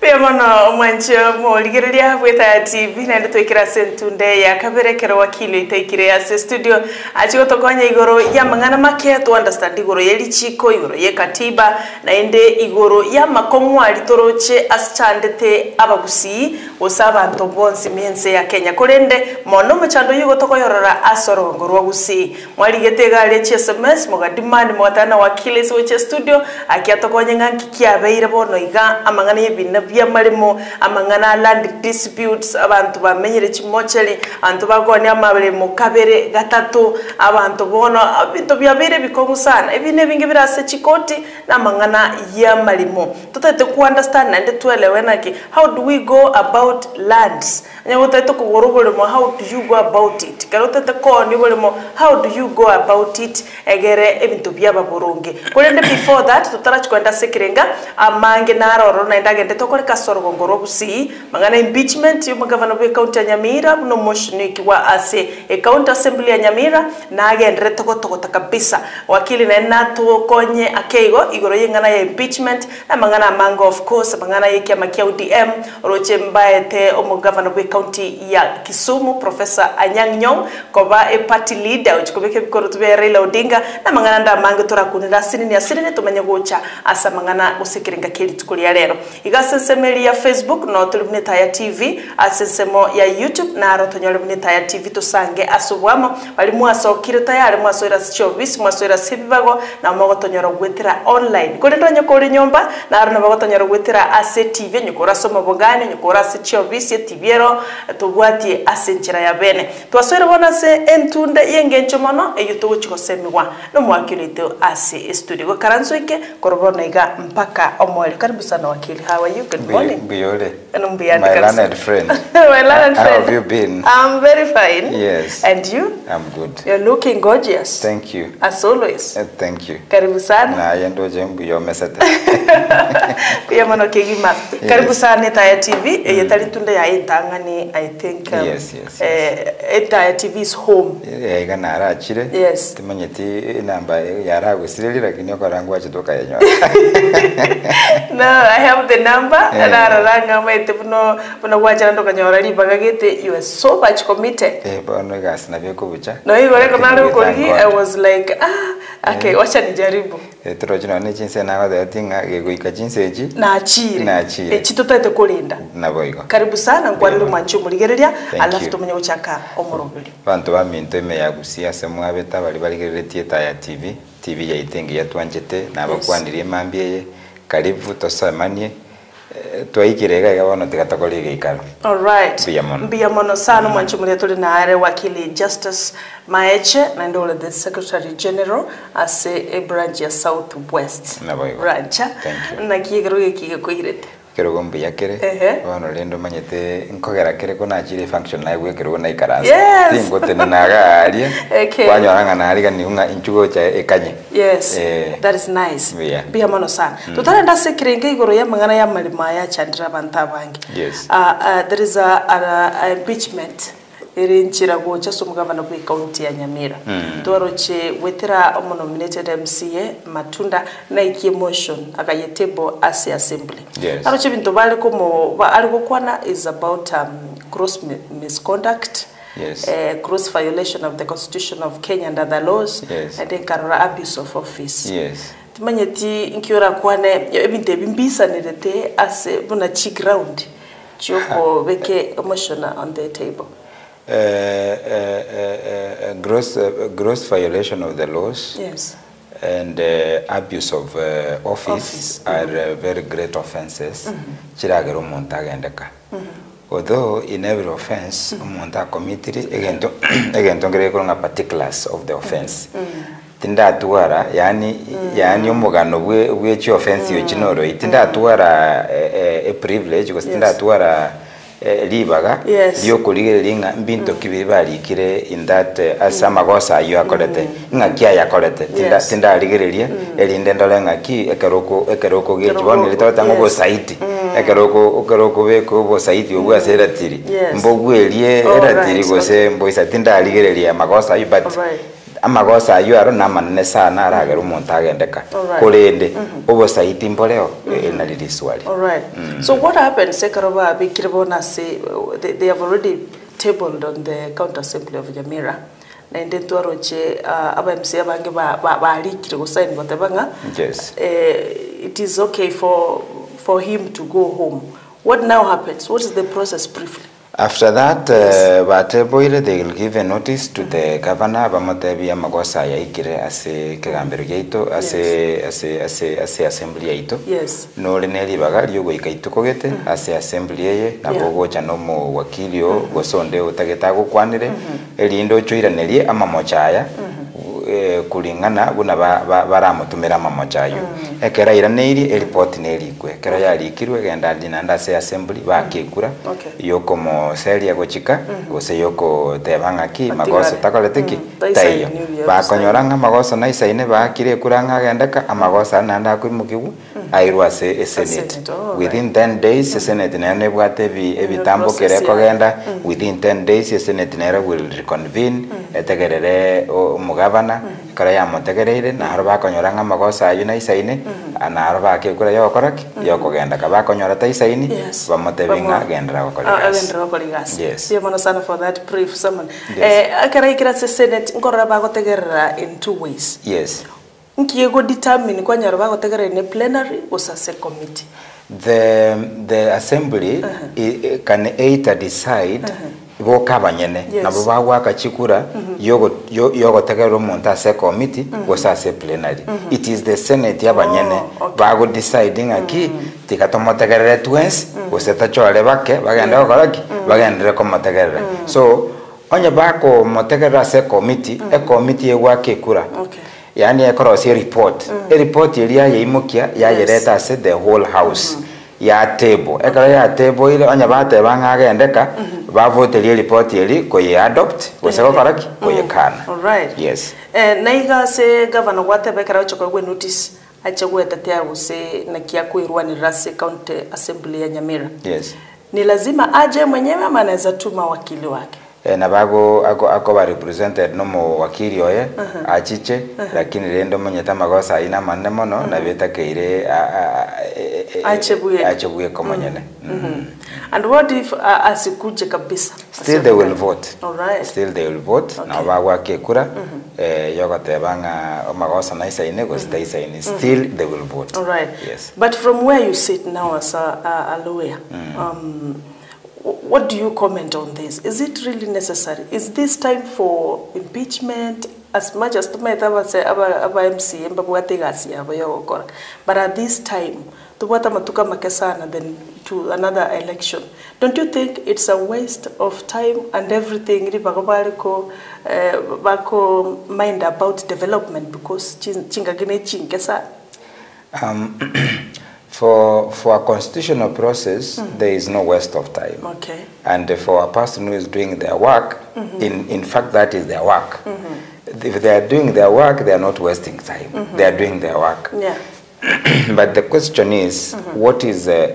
Mono mwancho moligereria bweta TV na nditwikira sentunde ya kaberekero wakili itaikire ya studio achigo tokonya igoro ya mangana make to understand igoro yeli chiko igoro ye katiba na ende igoro ya makomu alitoroche aschandete abagusi osaba ntobonsi miense ya Kenya korende mono machando yugo tokoyorora asorongo rwagusi mwaligete gale SMS mogadimani mwatana wakili soche studio akiatokonya nganki kiabeire bono iga amangana yebina bya marimo amangana land disputes abantu bamenyere chimocheli abantu bagone amabere mu kabere gatatu abantu bono bintu byabere bikomu sana ebine bingi birase chikoti na mangana ya marimo tutete ku understand and tuelewe naki how do we go about lands nyago tete ku gorobolo how do you go about it karotete ko ni bolemo how do you go about it egere ebintu byaba burungi kolende before that tutarachi kwenda sekirenga amange naroro na ndagende tokole kasoro ngoro busi mangana impeachment yo mugavana we county ya Nyamira no motioniki wa ase e county assembly ya Nyamira na agendere tokotokota kabisa wakili na nato konye akeigo igoro yengana ya impeachment na mangana mango of course mangana yake makia UDM roche mbaete omugavana we county ya Kisumu Professor Anyang' Nyong'o koba e party leader uchikobeke bikoro tube Raila Odinga na mangana nda mango torakunira sinini tumenya gocha asa mangana usekirenga keli tukulia lero igasensemeli ya Facebook no tulibuneta ya TV asensemo ya YouTube na arotonyole buneta ya TV tusange asubwamo bali mwasokire tayari mwasoira service mwasoira sibibago na mwagotonyora gwetera online kolendonye kole nyomba na arona bagotonyora gwetera ase TV nyukora soma bogane nyukora ase service ya TV ero tubwati asenjira ya bene twasoira bona se entunde yengencho mono eyuto chikosemiwa no mwakilite ase studio karansoike korobona iga mpaka omwele karibu sana wakili. How are you? Good morning. Biole. My learned friend. My learned friend. How have you been? I'm very fine. Yes. And you? I'm good. You're looking gorgeous. Thank you. As always. Thank you. Karibu sana. Na yendo jembu yo mesete. Pia mano kegima. Karibu sana Taya TV. Yetali tunde ya entangani I think. Yes. Taya TV is home. Ega nara chire. Yes. Timanyeti namba yara gusireli lakini okarangwa chitoka yenyo. No, I have the number and araranga maite buno wacha ndo kanyora libaga gete you are so much committed. Bono gas na beko bucha. No igore konalo koli I was like okay wacha nijaribu. Turojina ne chinse na wada tinga gegoika chinse eji na achire. Echitotete kulinda. Na boigo. Karibu sana ngwaliro mwanchu muligereria alafu tumenye uchaka omorobili. Bantu ba minto me yagusia semwa beta bali baligeretie Taya TV ya itengi ya twanjete na bakwandirie mambie karibu tosamanie twaikirega gabono tigatakoliga ikaro. All right. Mbia mono sana mwanchu muli tuli na are wakili Justice Maeche na ndole the Secretary General ase branch ya South West. Branch. Na kigero kigekuyirete. Kero gombi yakere bano lendo manyete nkogera kere kona chire function na igwe kero na ikaranza tingo tenaga aria kwanyaranga na ariga ni unga inchugo cha ekanye. Yes, that is nice. Bia mono sana tutarenda sekirenge igoro ya mangana ya malima ya chandira bantabangi. Yes. There is a impeachment erinchira gocha somugavana ku county ya Nyamira toroche wetera nominated MCA Matunda na iki motion akayetebo as assembly. Aroche bintu bale komo aliko kwana is about gross misconduct. Yes. Gross violation of the Constitution of Kenya and other laws. Yes. And then karora abuse of office. Yes. Timanyeti inkiora kwane ebinte bimbisa nerete as buna chi ground choko beke motion on the table. Gross violation of the laws. Yes. And abuse of office are very great offenses. Chiragero montaga endeka. Although in every offense, monta committed again to particulars of the offense. Tinda tuara yani umugano we chi offense yo chinoro tinda tuara a privilege because tinda tuara libaga yo kuligelinga mbinto kibibali kire in that asama gosa yo akorete ngakia yakorete tinda aligerelia elinde ndolenga ki ekeroko gejwani litota ngo saiti ekeroko beko bo saiti obwa seratiri mbogwelie eratiri gose mboisa tinda aligerelia magosa but amagosa ayo aro na manene sana aragera umuntu agendeka kurinde oversight imboleo na liliswali. All right. So what happened Sekaroba bikiribona say they have already tabled on the county assembly of Nyamira na ndento aroche aba MC abange ba likire gusign batebanga. Yes. It is okay for him to go home. What now happens? What is the process briefly? After that, they will give a notice to the governor. Bamotebi amagosa ya ikire ase kagambero yaito ase assembly yaito. Yes. No reneli bagali yo goikaito kogete ase assembly ye na bogocha no mo wakilio gosonde utageta gukwanire elindo choiranelie amamochaya kulingana buna baramutumira amamochayo ekera iraneiri report nerikwe ekera yarikirwe genda dinanda se assembly bakekura yoko mo seria gochika gose yoko tebanga ki magoso takoleteki tayo bakonyoranga magoso na isaine bakire kuranga gendeka amagoso nanda kwimukigu airwa se senate within 10 days senate nene bwate ebitambo kereko genda within 10 days senate nere will reconvene etegerere umugabana kara ya motegereire na harba konyoranga magosa ayo na isaine ana harba ke kura yo koraki yo kogenda ka bakonyora ta isaini bamotebinga gendra okorigas. Yes. Yemona sana for that brief summon. Akara ikira se senate ngora bagotegerera in two ways. Yes. Nkiego determine kwanyara bagotegerera in plenary or se committee. The assembly can either decide bokabanyene na baba akachikura yogo tegero monta se committee gosa se plenary. It is the senate yabanyene bago deciding aki tikatomotegerere twins goseta chole bake bagenda okoraki bagendere komotegerere. So onye bako motegerera se committee e committee ewake kura. Yani ekorosi report report ilia yaimukia ya yereta ase the whole house ya table ekara ya table ile anya bate banga agendeka ba vote ile report ile ko ye adopt waseko koraki ko ye kana. All right. Yes. Naiga se governor wate bekara choko gwe notice achagwe tatia use na kia kuirwa ni rase county assembly ya Nyamira. Yes. Ni lazima aje mwenyewe ama anaweza tuma wakili wake? Na bago ako ba represented no mo wakili oye achiche lakini rendo monyeta magosa ina manne mono na beta keire achebuye komonyene. And what if asikuje kabisa? Still they will vote. All right. Still they will vote. Na bago kekura yogote banga magosa na isaine go stay isaine. Still they will vote. All right. Yes. But from where you sit now as a lawyer, what do you comment on this? Is it really necessary? Is this time for impeachment as much as to say aba MC but at this time to what matuka makesana then to another election, don't you think it's a waste of time and everything bako mind about development because chingagine chinkesa? For a constitutional process, there is no waste of time. Okay. And for a person who is doing their work, in fact, that is their work. If they are doing their work, they are not wasting time. They are doing their work. Yeah. But the question is, what is the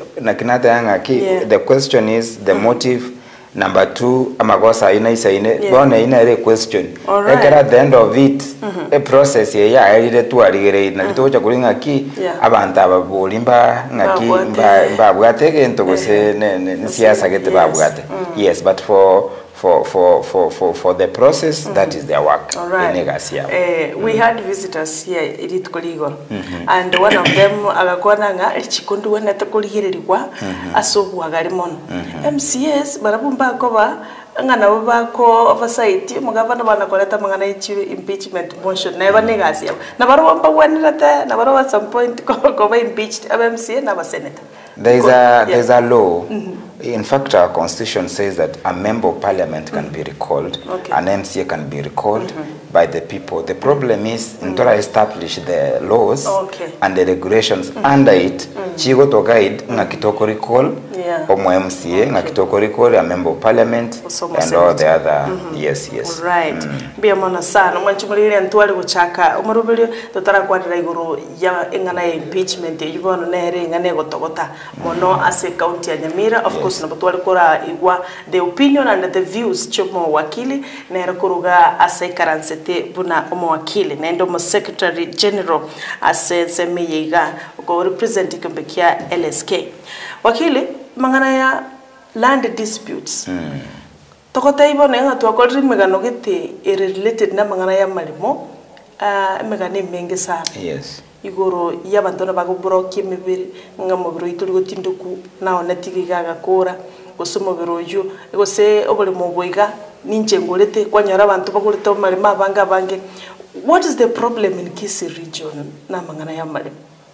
question is the motive. Number two, amagosa ina isaine bona ina ile question. At the end of it, a process ya ile tu aligere na litocha kulinga ki abantu ababolimba ngaki mba bwatege ntogose ne siasa gete babwate. Yes, but for the process, that is their work. All right. We had visitors here, Edith Koligor, and one of them, Agakwananga, Chikundu, and Atakoligiriwa, Asobu Agarimon. MCS, Barabumba Kova, Anganabako oversight, Mugavana Banakoleta Mangana impeachment motion, never negasia. Navarro one letter, Navarro at some point cover impeached MCA, never senator. There's a law. In fact, our constitution says that a member of parliament can be recalled, an MCA can be recalled by the people. The problem is, until I establish the laws and the regulations under it, chigo to guide ngakitoko recall omo MCA ngakitoko recall a member of parliament and all the other yes right bia mona sana mwanchumulire ntwali guchaka umurubiri totara kwandira iguru ya ingana ya impeachment yubono nere ingane gotogota mono ase county ya Nyamira of course nabotwali kora igwa the opinion and the views chomo wakili nere kuruga ase karansete buna omo wakili nendo mo secretary general ase semeyega go represent kumbekia LSK wakili mangana ya land disputes tokota ibone nga twakorri megano gete related na mangana ya malimo megane mengi sana yes igoro yabantu nabago broki mibiri nga mubiro ituri gotinduku naho natigigaga kora gosumo biroyo gose obole moboiga ninje ngolete kwanyara abantu bagolete malima banga bange. What is the problem in Kisii region na mangana ya malimo?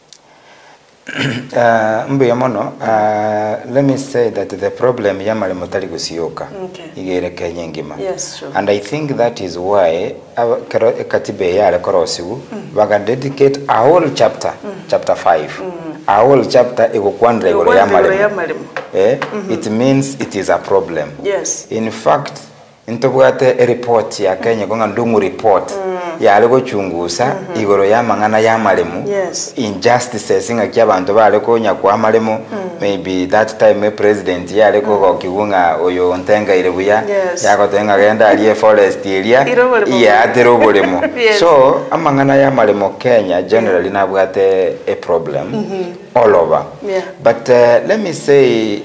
Let me say that the problem ya malimo tali gusioka igere Kenya ngima. Yes, sure. And I think that is why katibe ya korosigu baga dedicate a whole chapter chapter 5 a whole chapter ikukwandra igoro ya malimo. It means it is a problem. Yes. In fact intobwate report ya Kenya konga ndungu report ya alego chungusa igoro ya mangana ya malemu injustices inga kia bantu baleko nyakwa malemu maybe that time president ya aleko kwa kiwunga oyo ntenga ilebuya ya kotenga genda aliye forest area ya atero bolemo so amangana ya malemu Kenya generally nabwate a problem all over but let me say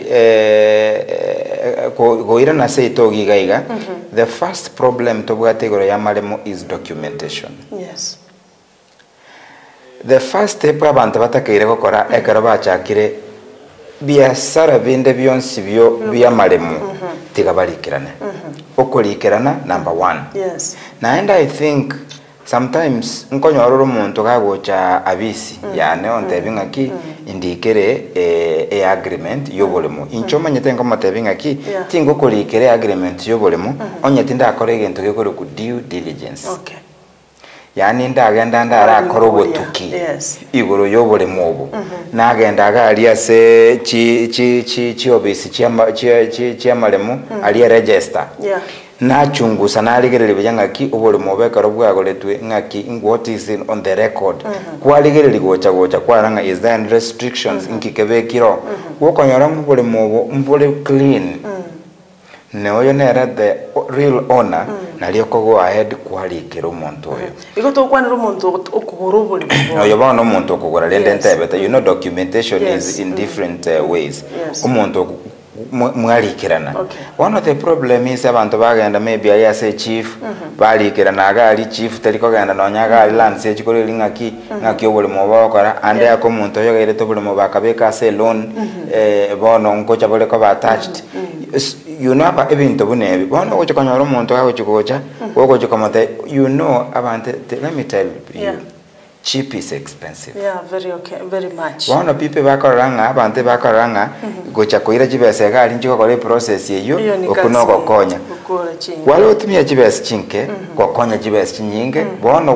goira na say togi gaiga the first problem to bwate igoro ya malemu is documentation. Yes. The first step abantu batakeire gukora ekaro bachakire biasara binde byonsi byo bya malemu tigabarikirana okurikirana number 1. Yes. And I think sometimes nkonyororo umuntu gagocha abisi yani ontebinga ki indikere a agreement yobolemo inchoma nyetenga matebinga ki tingo kurikere agreement yobolemo onyetinda akore gento gekore ku due diligence. Okay. Yani ndagenda ndara akoro botuki igoro yobolemo obo nagenda gali ase chi obisi chi amalemo ali register na chungusa na aligerere byanga ki obole mobeka robwa goletwe ngaki what is in on the record kwaligerere gocha kwaranga is there restrictions inkikebe kiro wokonyora mbole mobo mbole clean neoyo nera the real owner naliyo go ahead kwalikira umuntu oyo igoto kwanira umuntu okugura obole oyo bano umuntu okugura lende ntebeta documentation is in different ways umuntu mwalikirana. One of the problem is abantu bagenda maybe ali ase chief balikirana agali chief teliko genda nonyaga ali land se chikore lingaki ngaki obole moba okora ande yako muntu oyo gaire to bole moba kabeka ase loan bono ngocha bole ko attached you know aba ebintu bunebi bono gocha kanyoro muntu gago chikocha gocha kamate you know abantu let me tell you cheap is expensive. Yeah, very much. One of people bakoranga abante bakoranga gocha koira chibese gali nchiko kore process yeyo okuno kokonya. Wale otumia chibese chinke kokonya chibese chinyinge bono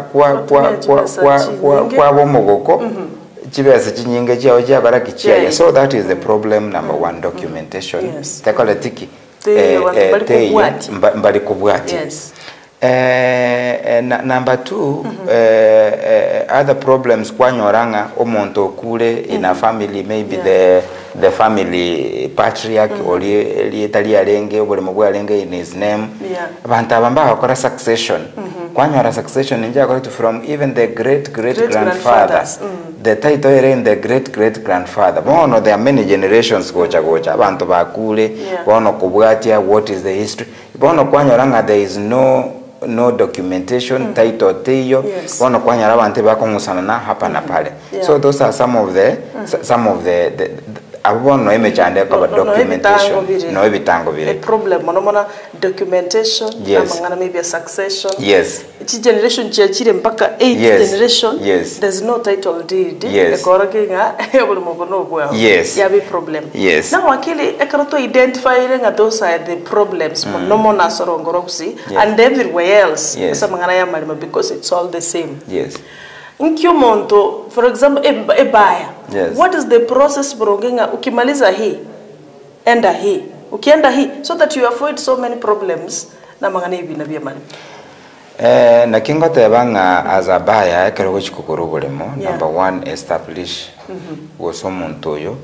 kwa bomogoko chibese chinyinge chiao chakora kichia. So that is the problem number 1 documentation. Tekole tiki mbali kubwati. Number 2 other problems kwanyoranga omonto kule in a family maybe the family patriarch oli Italy arenge obole mugwa arenge in his name abantu abamba bakora succession kwanyora succession nje akora from even the great grandfather the title in the great grandfather bono there are many generations gocha abantu bakule bono kubwatia what is the history bono kwanyoranga there is no documentation title teyo bono kwanyara abantu bakongusana na hapa na pale so those are some of the abono imechande kwa documentation no bitango bire a problem monomona documentation amangana maybe a succession each generation chire mpaka 8 generation there's no title deed ekorokinga ebuli mogono bwa ya be problem na wakili ekoroto identify nga those are the problems monomona sorongorokusi and everywhere else samangana ya malima because it's all the same Nkyo monto, for example, a buyer. Yes. What is the process brongenga ukimaliza hii? Enda hii. Ukienda hii, so that you avoid so many problems na mangane hivi na mali. Na kingo tebanga as a buyer ekero gochikukuru bulemo. Number one, establish woso muntu yo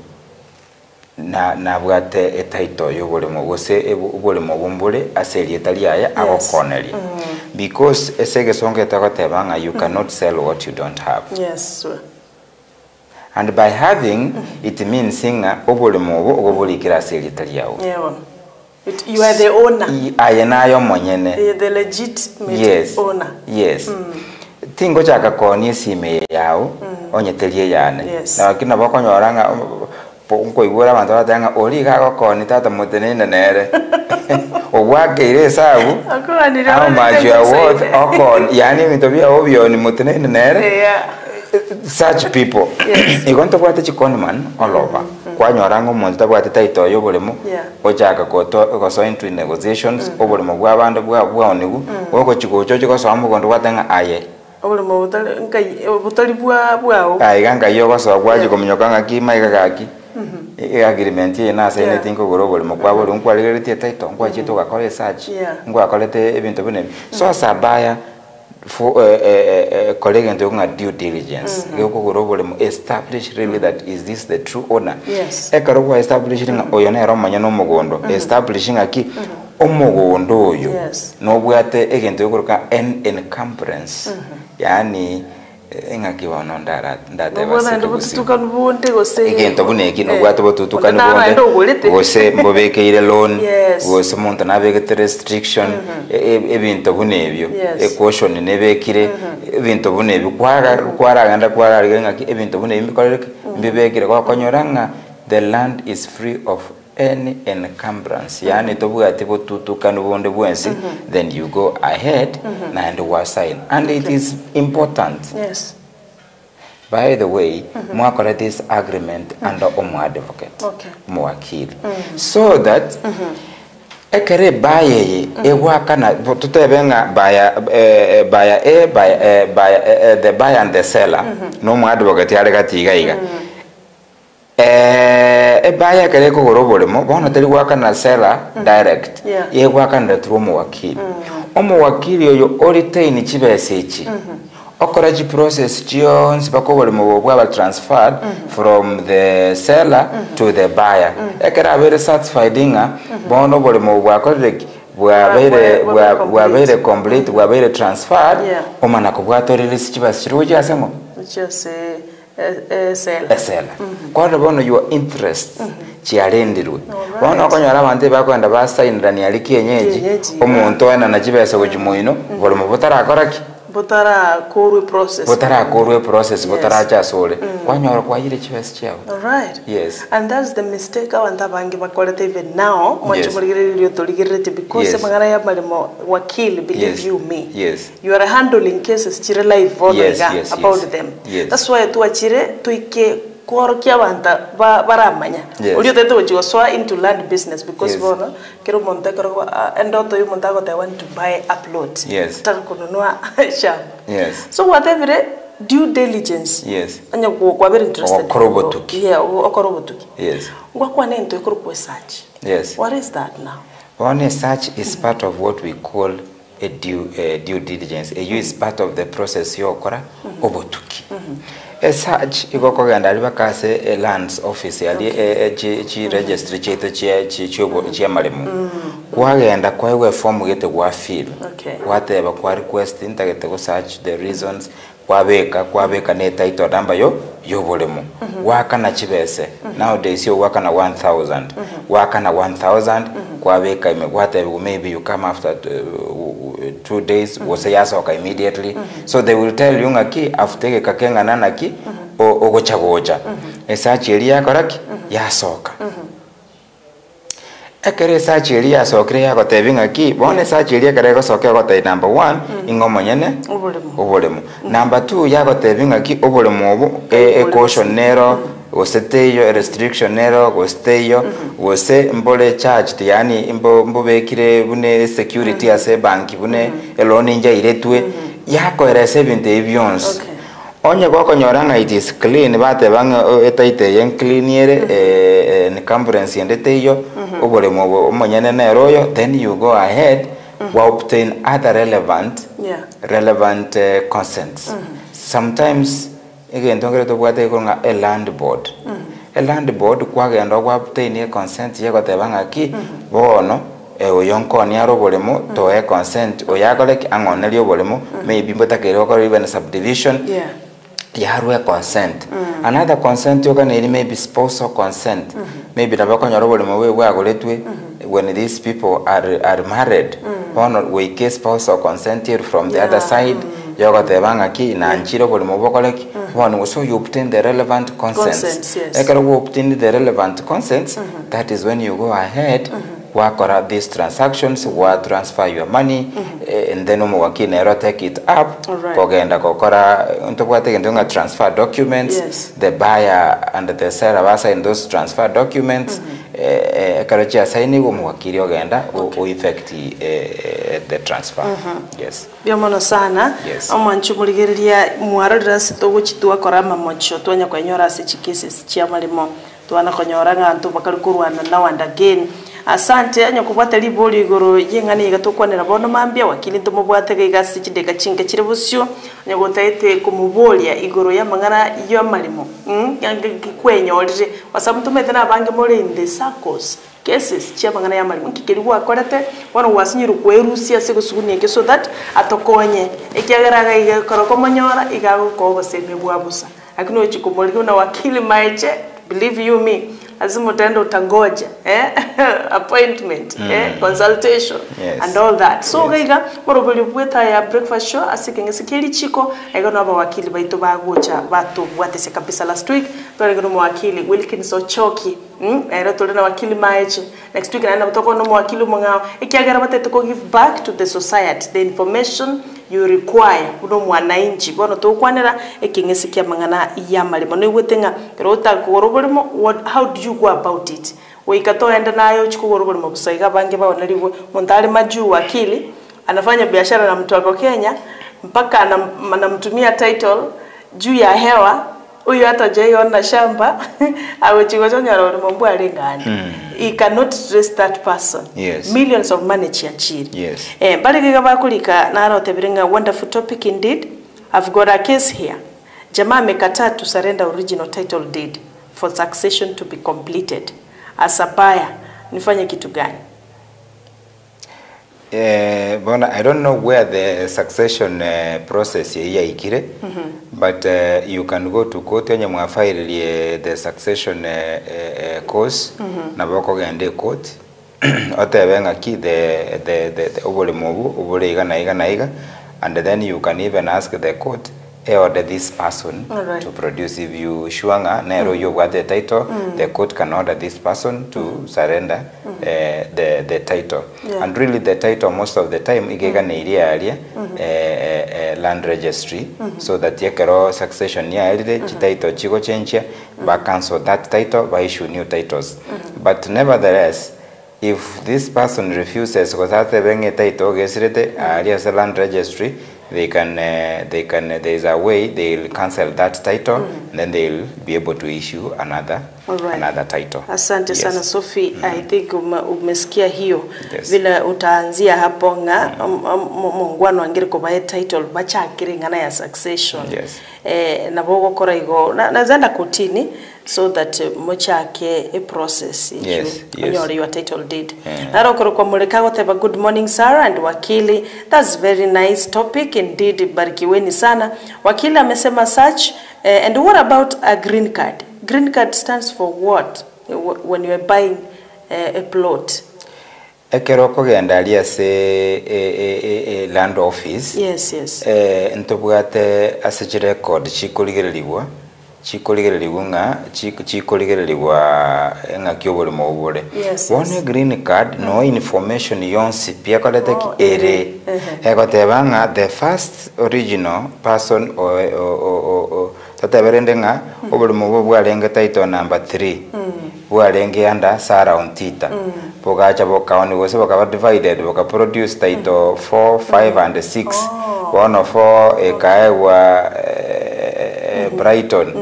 na bwate etaito yo bulemo gose bulemo bumbule aseri etali aya agokoneri. Because esege songe tebanga you cannot sell what you don't have. Yes, sir. And by having it means singa obulemo ogobulikira aseri etali yawo. Yeah. You are the owner. Ayenayo monyene. The legitimate owner. Yes. Tingo chaka koni sime yao onyetelie yane. Na kina bakonyoranga nko igura abantu batanga oli ga koni tata mutenene nere. Ogwake ile sabu. How much you are worth okon yani mitobia obyo ni mutenene nere. Yeah. Such people. Igonto kwate chikoni man all over. Kwa nyorango monta bwate taito yo bulemo. Ochaka ko so into negotiations obulemo bwa bandu bwa onigu. Oko chikocho chiko so amugondo watanga aye. Obulemo butali bwa. Ai ganga yo baso bwaje komnyokanga kima igagaki. Agreement ye na say anything ko goro bulemo kwa bulu nkwalirete taito ngwa chito ga kole search. Ngwa kolete ebintu bune. So sabaya for colleague and due diligence. Establish really that is this the true owner. Yes. Ekarowa establishing oyonero manyano mogondo. Establishing aki omogondo yo. Yes. No bwate egento yokuruka en encumbrance. Yani engakiwa nondara ndate basi. Egento buneki no bwate botutuka nibonde. Gose mbobeke ile loan. Gose monta nabeke restriction. Ebintu bunebyo. Caution nebekire ebintu bunebyo kwaraganda ngaki ebintu bunebyo bikorereke mbibekire kwa konyoranga the land is free of any encumbrance. Yani tobwate botutuka nubonde bwensi then you go ahead and sign. And it is important. Yes. By the way, mwakora this agreement under omo advocate. Okay. Mwakili. So that ekere baye ewaka na tutebenga buyer the buyer and the seller no mu advocate yale katiga iga buyer kere ko gorobolemo bona teri waka na seller direct ewaka na through mu wakili wakili oyo oritain chibesechi okoraji process Jones bakobolemo bwa transferred from the seller to the buyer ekera very satisfied inga bono bolemo bwa correct bwa very complete bwa very transferred omana ko bwa release chibas chiruja asemo just seller kwa bono your interest chiarendirwe bono okonyora abantu bakwenda ba sign ndani ali kienyeji omuntu ena na chibesa kujimoino bolemo butarakoraki botara korwe process botara chasole kwanyora kwa ile chibesa chao. All right. Yes. And that's the mistake abantu abangi bakolete even now mwacho muligirire toligirite because mangana ya malimo wakili believe you me. Yes. You are handling cases chire live about them. That's why tuachire tuike korokia banta baramanya ulio tete uchiwa swa into land business because bona kero monta kero endoto yu monta ko want to buy upload kununua sham. So whatever due diligence anya kwa very interested okorobotuki ngwa nento ekoro search. What is that now? One search is part of what we call a due diligence. A is part of the process yokora obotuki. A search igoko ganda libakase lands office ali chi registry cheto chi amaremu kwagenda kwawe form gete gwa fill wateba kwa request intagete go search the reasons kwabeka ne title number yo bolemu waka na chibese nowadays yo waka na 1000 waka na 1000 kwabeka wateba maybe you come after 2 days wose yasoka immediately so they will tell you ngaki after kakenga nanaki ogochagocha search area koraki yasoka ekere search area sokre ya gotebinga ki bone search area kare go soke gote number 1 ingomonyene obolemu number 2 ya gotebinga ki obolemu obo caution nero oseteyo restriction nero osteyo ose mbole charge yani mbobekire bune security ase banki bune eloni nja iretwe yako erese binte ebyons onye ko konyoranga it is clean bate bang etaite yen clean yere ni conference yendete yo obole mo omonyene ne royo, then you go ahead wa obtain other relevant consents. Sometimes again tongere to bwate ko nga a land board. A land board kwa genda kwa obtain consent ye ko tebanga ki bono oyonko ni aro bolemo to e consent oyakole angoneli obolemo maybe mbotakere ko even subdivision yarwe consent. Another consent you can maybe spousal consent. Maybe na bako nyorobolemo we agoletwe when these people are married. One we case spousal consent here from the other side. Yoga tebanga ki na nchiro bolemo bokoleki. One so you obtain the relevant consents. Ekalo you obtain the relevant consents. That is when you go ahead work on these transactions, work transfer your money, and then umwakine take it up. Kogenda kokora untobwate ngendonga transfer documents. The buyer and the seller basa in those transfer documents. Karochi asaini umwakiri ogenda o effect the transfer. Yes. Biomono sana. Yes. Omanchumuligeria mwarira sitogo chitua korama mocho twanya kwenyora se chikese chiamalimo twana konyora ngantu bakarukurwana now and again. Asante anyo kubwata liboli igoro yengani igatokwanira bono mambia wakili ntumubwate gigasi chideka chinga chiribusyo anyo gotaite kumubolia igoro ya mangana yo malimo kwenyorire wasabu tumete na bange more in the circles cases chia mangana ya malimo kikeliwa akorete wano wasinyiru kwerusia segusuguni so that atokonye ekiagaraga igakoro monyora igago ko boseme bwabusa akino chikumulika na wakili maiche believe you me lazima utaenda utangoja appointment consultation and all that so gaiga morobuli bweta ya breakfast show asikengese kili chiko ega no wakili baito bagocha bato bwatese kabisa last week tolego no wakili Wilkins Ochoki era tolena wakili Maeche next week naenda kutoka no wakili mungao ikiagara batete ko give back to the society the information you require kuno mwananchi bono to kwanera ekengese kya mangana ya malimo no gwetenga pero utakorobolimo how do you go about it weikato enda nayo chikugorobolimo busaiga bange baonaliwe montale maju wakili anafanya biashara na mtu wako Kenya mpaka anamtumia title juu ya hewa huyu hata jaiona shamba awe chigojonya ro mombo alengani he cannot trace that person. Millions of money chiachiri bali giga bakulika na rotebirenga wonderful topic indeed. I've got a case here. Jamaa amekataa to surrender original title deed for succession to be completed. As a buyer nifanye kitu gani? Bona, I don't know where the succession process here ikire, but you can go to court and you file the succession course na bako gende court otebenga ki the obole mobu obole iga na iga and then you can even ask the court order this person to produce. If you shuanga nero you got the title, the court can order this person to surrender the title. And really the title most of the time igega na area land registry so that yekero succession ya elde title chigo change ba cancel that title by issue new titles. But nevertheless if this person refuses because after being a title gesrete area land registry there is a way they'll cancel that title and then they'll be able to issue another title. Asante sana Sophie. I think umesikia hiyo vile utaanzia hapo nga mungwano angire ko bae title bacha akiringana ya succession na bogo kora igo na zanda kotini so that mochake a process your title deed. Naro koro kwa mulekago teba good morning Sarah and wakili. That's very nice topic indeed, barikiweni sana. Wakili amesema such and what about a green card? Green card stands for what when you are buying a plot? Ekeroko gendalia se land office. Ntobwate asset record chikuligereliwa nga chikuligereliwa nga kyobole mobole. One green card no information yonsi pia kolete ere ekotebanga the first original person o tataberende nga obole mobo bwalenge title number 3 bwalenge anda Sarah Ontita bogacha bokaoni wose bakaba divided boka produce title 4 5 and 6 one of 4 ekaewa Brighton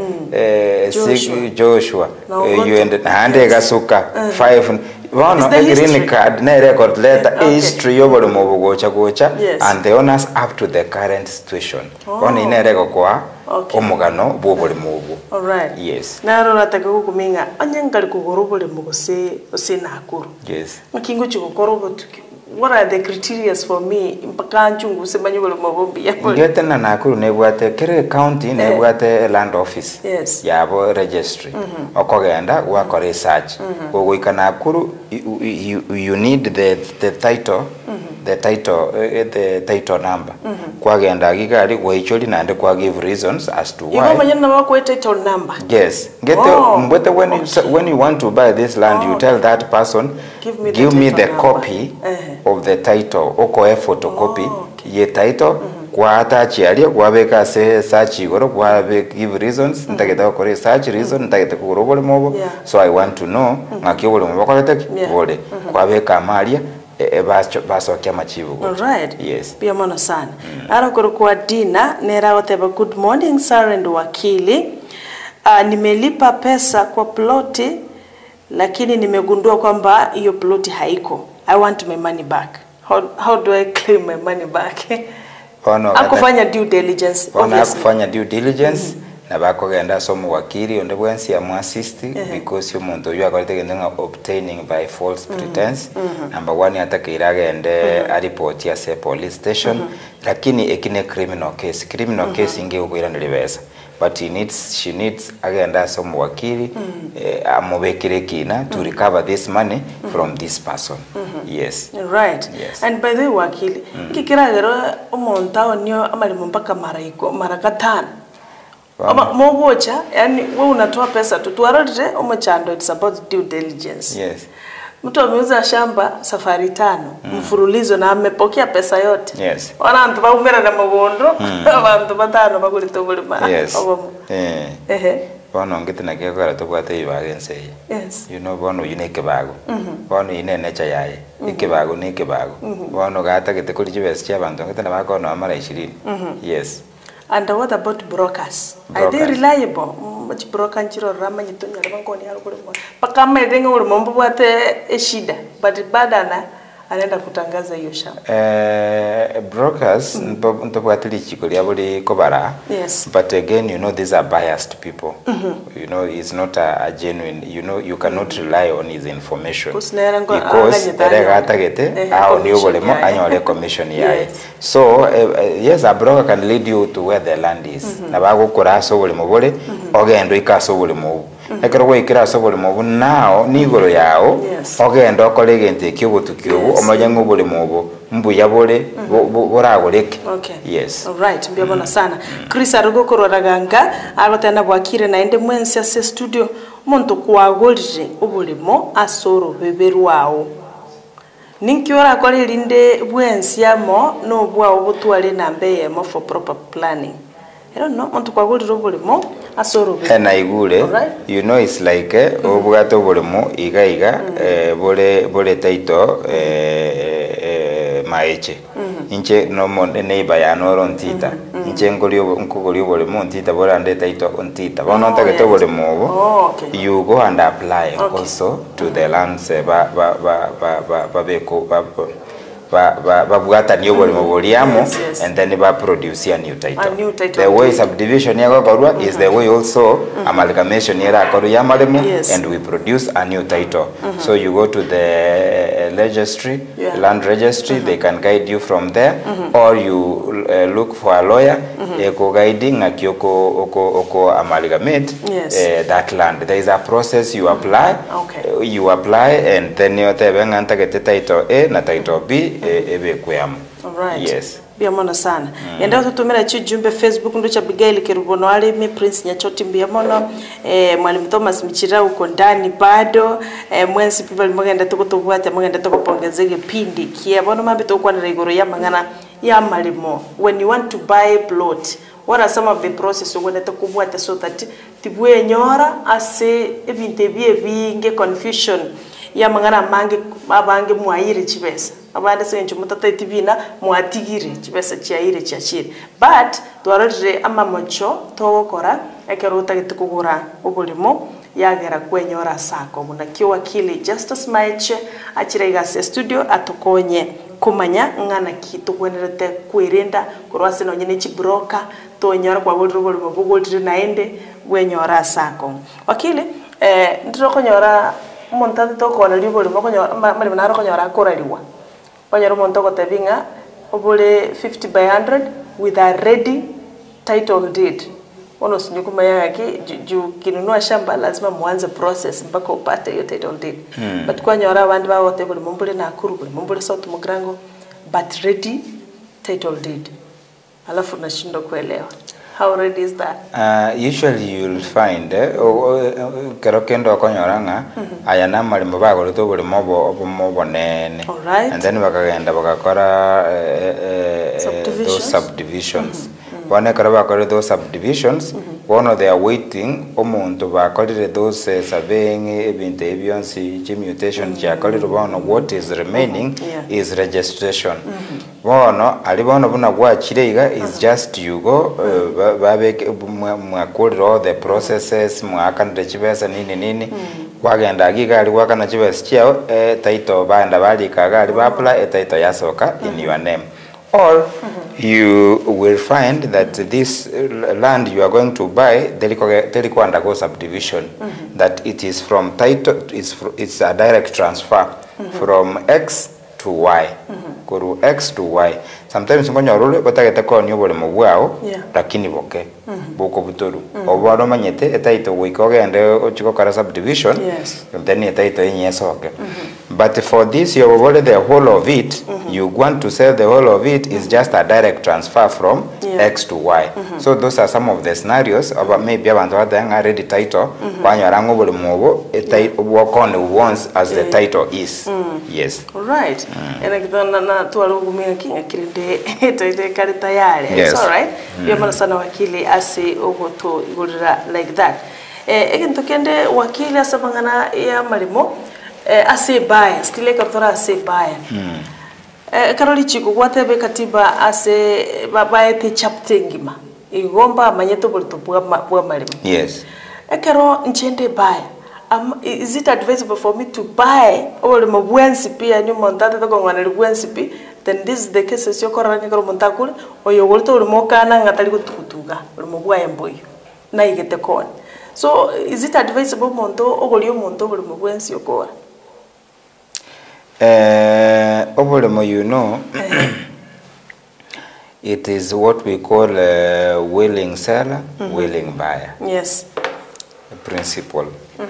Joshua you and hande gasuka 5 one green card na record letter history yobole mu gocha and the owners up to the current situation one ine record kwa omugano bobole mubu. All right. Yes. Naro nataka kukuminga anyangali kugorobole mugose Nakuru. Yes. Makingo chukokorobo what are the criteria for me mpaka nchungu semanyubole mabombi yapo ngete na Nakuru nebwate kere county nebwate land office yabo registry okogenda gwakora research gogoika Nakuru you need the title the title number kwagenda gigari goicholi nande kwa give reasons as to why you manyana bako title number. Yes ngete mbete when you want to buy this land you tell that person give me the copy of the title oko photocopy ye title kwa attach yali kwa beka se search igoro kwa give reasons ntageta ko research reason ntageta ko robole mobo so I want to know ngakiyobole mobo kwa teki bole kwa beka malia baso kya machivu. All right. Yes. Pia mwana sana. Ara kwa dina nera whatever good morning sir and wakili. Nimelipa pesa kwa ploti lakini nimegundua kwamba hiyo ploti haiko. I want my money back. How do I claim my money back? Akufanya due diligence. Akufanya due diligence. Na bako genda somo wakili onde bwensi ya assist because you muntu you are going obtaining by false pretense. Number 1 atakiraga ende a report ya se police station lakini ekine criminal case inge ukwira ndibesa but she needs agenda somo wakili amubekire kina to recover this money from this person. Yes. Right. Yes. And by the way wakili kikiragero umuntu onyo amali mpaka mara gatano mogocha yani wewe unatoa pesa tu tuarode umechando it's about due diligence. Yes. Mtu ameuza shamba safari 5 mfululizo na amepokea pesa yote. Yes. Wana antu baumera na mabondo abantu batano bagulito bulima. Yes. Bono ngete na kekora tobwate ibagense. Yes. You know bono yineke bago. Bono inene cha yaye. Ikibago ni kibago. Bono gata gete kuri chibesi cy'abantu ngete na bako no amara 20. Yes. And what about brokers? Are they reliable? Much broker nchiro rama nyitonya rabangoni harukuri mwa. Paka mmedenga uri mambo bwate shida. But badana anaenda kutangaza hiyo shamba. Brokers ntobwatili chikoli abuli kobara. Yes. But again, you know, these are biased people. You know, it's not a genuine, you know, you cannot rely on his information. Because commission. So, yes, a broker can lead you to where the land is. Nabago koraso wole mobole, ogendo ikaso wole mobu. Ekero ikiraso wole mobu now nigoro yao, ogendo okolegente kyobo tukyobo, omajango wole mobu. Mbu yabole boragoleke. Okay. Yes. All right. Mbiyabona sana. Chris arugo raganga agotana bwakire na ende mwensi ase studio muntu kwagolije ubulimo asoro beberwao. Ninkiora kole linde bwensi amo no bwa obutwale nambe mo for proper planning. I don't know muntu kwagolije ubulimo asoro beberwao. And igule you know it's like obwato bulimo iga bole taito maeche inche no monde neighbor ya noro ntita inche nkogolio bole montita bora ndeta ito ontita bono ntageto bole mobo you go and apply also to the lands babuata niyo bole moboliamo and then ba produce a new title. The way subdivision ya gokorwa is the way also amalgamation ya gokorwa ya malemo and we produce a new title. So you go to the registry, land registry, they can guide you from there, or you look for a lawyer eko guiding oko amalgamate that land. There is a process you apply, and then you tebenga ntagete title A na title B ebe kweyamo. All right. Yes. Biamono sana. Yenda tutumira chijumbe Facebook ndo cha Abigail Kerubono ali mi Prince Nyachoti Biamono Mwalimu Thomas Michira uko ndani bado mwensi people mwagenda tukutubwate mwagenda tukupongezege pindi kiabono mabito kwa rigoro ya mangana ya malimo. When you want to buy a plot, what are some of the process ugenda tukubwate so that tibwe nyora ase ebinte bie binge confusion ya mangana mange abange mwaire chibesa abande sencho mutata itibina mwatigire chibesa chiaire chiachire but twarorire amamocho togokora ekeruta gitukugura ubulimo yagera kwenyora sako muna kiwakili Justice Maiche achirega studio atukonye kumanya ngana kitu kwenerete kwirinda kurwase no nyine chibroka tonyora kwa bulimo bugulire naende wenyora sako wakili ndiro konyora montante tokona libulimo konyora mali naro konyora koraliwa konyora monto gotebinga obule 50 by 100 with a ready title deed ono sinyukuma yake juu kinunua shamba lazima muanze process mpaka upate hiyo title deed but konyora abandi bawote bulimo mbule nakuru bulimo mbule South Mugrango but ready title deed alafu nashindo kuelewa. How ready is that? Usually you'll find kerokendo konyoranga ayana malimo bagolo to buli mobo nene and then bakagenda bakakora those subdivisions one bakora those subdivisions one they are waiting omuntu bakolire those surveying ebintu ebyonsi mutation yakolire bono what is remaining is registration bono ali bono buna bwachireiga is just you go babeke mwakolire all the processes mwakanda chibesa nini wagenda agiga ali wakana chibesa chiao title banda bali kaga ali apply title yasoka in your name or you will find that this land you are going to buy teliko undergo subdivision that it is from title it's a direct transfer from X to Y kuru X to Y sometimes ngonyorule batagete konyo bole mubwao lakini boke boko butoru obwaro manyete title wikogende ochiko kara subdivision then title yenyesoke but for this you already the whole of it you want to sell the whole of it is just a direct transfer from X to Y so those are some of the scenarios about maybe abantu badanga ready title banyorango bole mubo work on once as the title is yes all right ena kidona na tualugumia kinga kirinde toide karita yale it's all right yamana sana wakili asi ogoto igurira like that egento kende wakili asabangana ya malimo ase baya stile kartora ase baya karoli chiko gwatebe katiba ase babaye te chapter ngima igomba manyeto bolto bwa malimo yes ekero nchende baya is it advisable for me to buy or mo bwensi pia ni montante to kongwana le bwensi pi then this is the case yo koranya karo montakule o yo wolto mo kana ngatali kutukutuga mo bwa emboyo na igete kon so is it advisable monto ogolio monto mo bwensi okora obolemo you know it is what we call willing seller willing buyer yes principle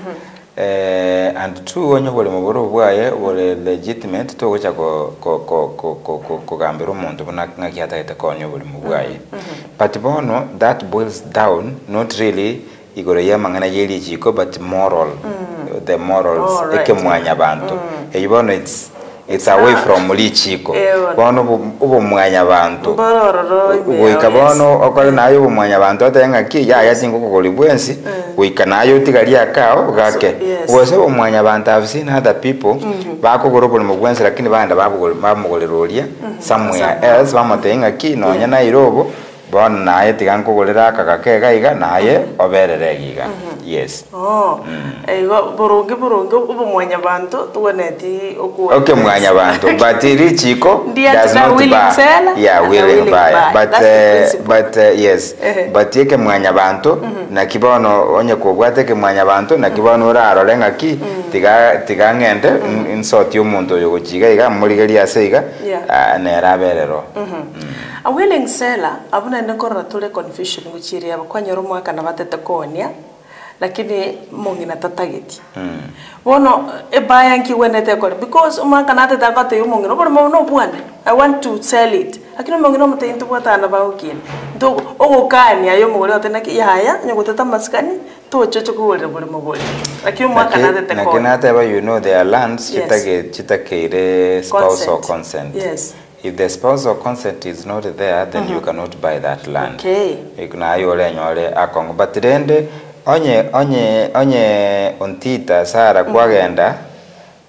and two onyo bole muboro bwaye bole legitimate to gocha ko gambiro muntu ngaki ataite konyo bole mubwaye but bono that boils down not really igoro ya mangana yeli chiko but moral the morals ekemwanya bantu eyibono it's away from lichiko bono ubo mwanya bantu wika bono okole nayo ubo mwanya bantu atenga ki ya yatingo kokoli bwensi wika nayo tigali akao gake wose ubo mwanya bantu have seen other people bakogoro bole mubwensi lakini banda bamugolerolia somewhere else bamotenga ki nonya na irobo bono naye tigankogolera kakake gaiga naye oberere giga yes ego boronge ubo mwanya bantu tugoneti okuwa okay mwanya bantu but richiko does not buy willing buy but yes but yeke mwanya bantu na kibono onye kobwate ke mwanya bantu na kibono rarolenga ki tiga ngende insort y'omuntu yo gochiga iga murigeri aseiga na raberero a willing seller abuna ndekora tule confusion guchiri abakonyoro mwaka na batete konia lakini mongina tatageti bono ebaya nki wenete ko because umaka na tata ka te mongina bono no bwana I want to sell it lakini mongina mute into bwatana ba ukini ndo ogokani ayo mugore otena ki yaya nyogotata maskani to chocho ko wole bole mugore lakini umaka na tata ko nakina taba you know their lands chitakeire spousal consent yes. If the spousal consent is not there, then you cannot buy that land. Okay. Ikuna yole nyole akongo. But rende onye ontita sara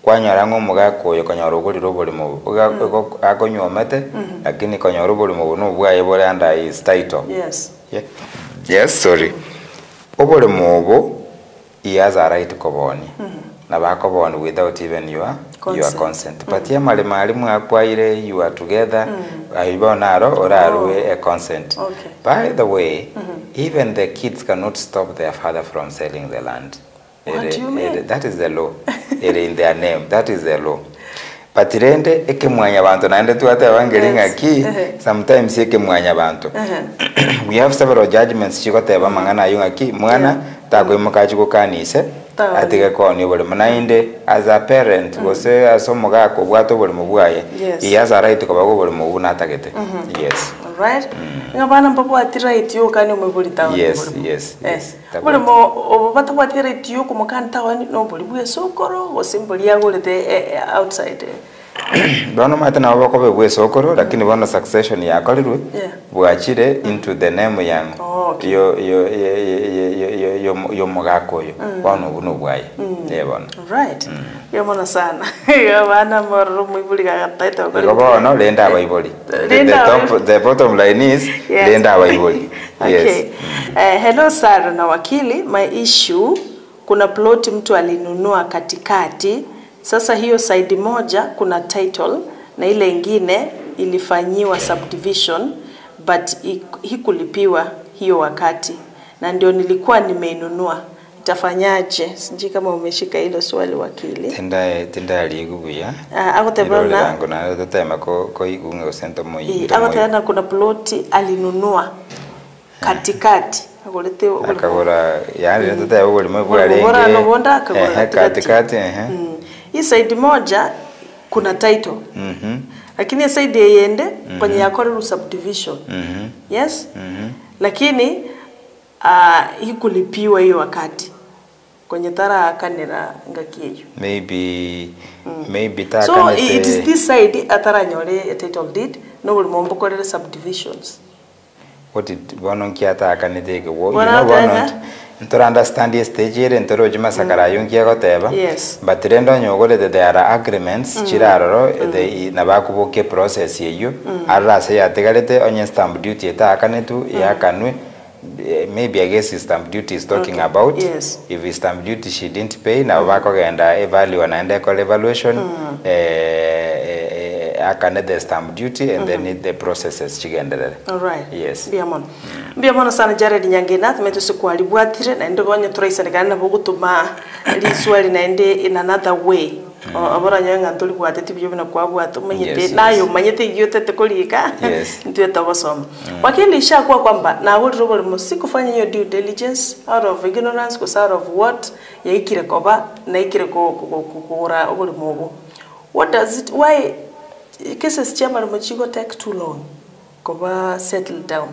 kwanyora ng'omugakoyo konyora ogorire oborimo akonyomete lakini konyora oborimo buno obwaye bore under his title. Yes. Yeah. Yes, sorry. Oborimo obo he has a right koboni. Na bakoboni without even your consent. But ye mali mwakwaire you are together ayibonaro orarwe a consent. Okay. By the way, even the kids cannot stop their father from selling the land. What do you mean? That is the law. In their name, that is the law. But rende ekemwanya bantu naende tuate wangelinga ki sometimes ekemwanya bantu. We have several judgments chikoteba mangana yunga ki mwana takwimoka chikukanise atige koni bole manainde as a parent gose asomoga ko bwato bole mubwaye he has a right ko bago bole mubuna tagete. Yes. Right? Ngabana mpapo ati right yo kani umebuli tawo. Yes. Bole mo obata ati right yo kumukani tawo no buli bwe sokoro osimboli yagolete outside. Bono mate na bako bwe sokoro lakini bono succession ya kalirwe bwachire into the name yang yo mugakoyo bono buno bwaye bono. Right. Yo mona sana. Yo bana moro mwibuli ga taito ko bono lenda baiboli. The bottom line is lenda baiboli. Okay. Hello Sara na wakili, my issue kuna plot mtu alinunua katikati. Sasa hiyo side moja kuna title na ile ingine ilifanyiwa subdivision but hikulipiwa hiyo wakati na ndio nilikuwa nimeinunua. Itafanyaje? Sijui kama umeshika hilo swali wakili. Tenda aligubuya. Akotebana ngona tatema ko igunga usento moyi. Akotebana kuna plot alinunua katikati. Akagora yani tatema boli mwe alenge. Bora no bonda akagora katikati hii side moja kuna title. Lakini side yende kwenye yakore subdivision. Yes? Lakini hii kulipiwa hiyo wakati kwenye tara kanira ngakiyo. Maybe ta so kanete. So it is this side atara nyore title deed no buli mombo korere subdivisions. What did bono kiata kanete ke wo you know bono to understand the stage here ntoro juma sakara yungia goteba. Yes. But rendo nyogole there are agreements chiraro the nabakuboke process yeyo ara se yategalete onye stamp duty eta akanetu ya kanwe. Maybe I guess stamp duty is talking about. Yes. If stamp duty she didn't pay now bako genda evaluate and call evaluation akane the stamp duty and then the processes chigenderere. All right. Yes. Biamono sana Jared Nyangena tumeto sikwalibwatire na ndogonye turaisana bogutuma liswali na ende in another way. Abora nyanga ntoli bwatete byo bina kwabwato manyete nayo manyete yote tekolika ndio tabasoma. Wakili shakuwa kwamba na wodi robole musiko fanya your due diligence out of ignorance ko out of what yaikire koba na ikire ko kura obole mogo. What does it why cases chama mochigo take too long koba settle down?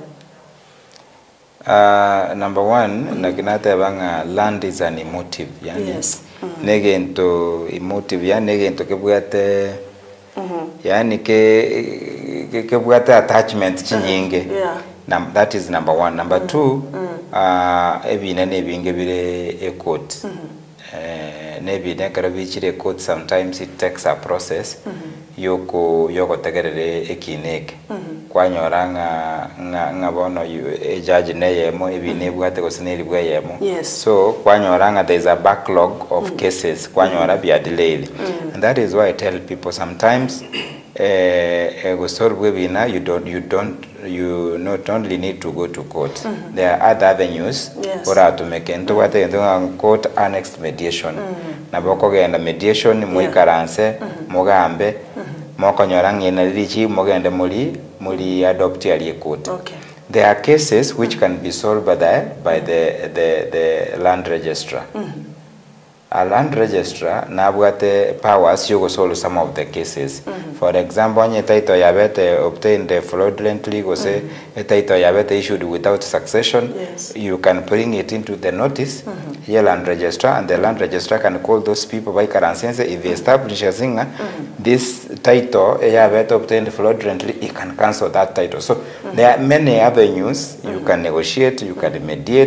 Number one, naginata banga land is an emotive, yani. Yes. Negento emotive, yani negento kebwate, yani kebwate attachment chinyinge. That is number one. Number two, ebina nebinge bire a court. Nebina karabichire court. Sometimes it takes a process. Yoko tegerere ekineke. Kwanyoranga nga bono judge neyemo ebine bwate koseneri bweyemo. So kwanyoranga there is a backlog of cases kwanyora be delayed. And that is why I tell people sometimes go solve webina you not only need to go to court. There are other avenues or to make into what court annexed mediation. Naboko genda mediation muikaranse mugambe mokonyoranga na richi mogende muri adopt ali court. There are cases which can be solved by the land registrar. A land registrar nabwate powers you go solve some of the cases. For example, when a title yabete obtained fraudulently, go say a title yabete issued without succession, you can bring it into the notice. Here land registrar, and the land registrar can call those people by currency. If they establish a singer, this title yabete obtained fraudulently, he can cancel that title. So there are many avenues you can negotiate, you can mediate.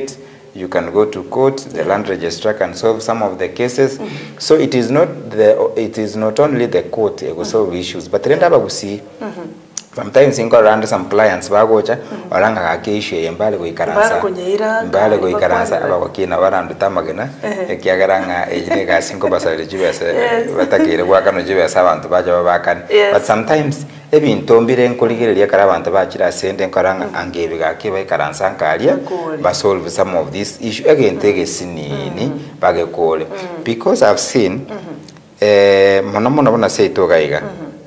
you can go to court, the land registrar can solve some of the cases. So it is not only the court who solve issues, but renda bagusi. Sometimes in around some clients bagocha oranga kake issue mbale go ikaransa mbale go ikaransa abakina barandu tamagena ekiagaranga ejine ga sinko basale jibese batakire gwakano jibese abantu baje babakana. But sometimes ebintu mbire nkoligereria kara abantu bakira sente nkoranga angebe gake baikaransa nkalia ba solve some of this issue again tege sinini bagekole, because I've seen mono bona say to gaiga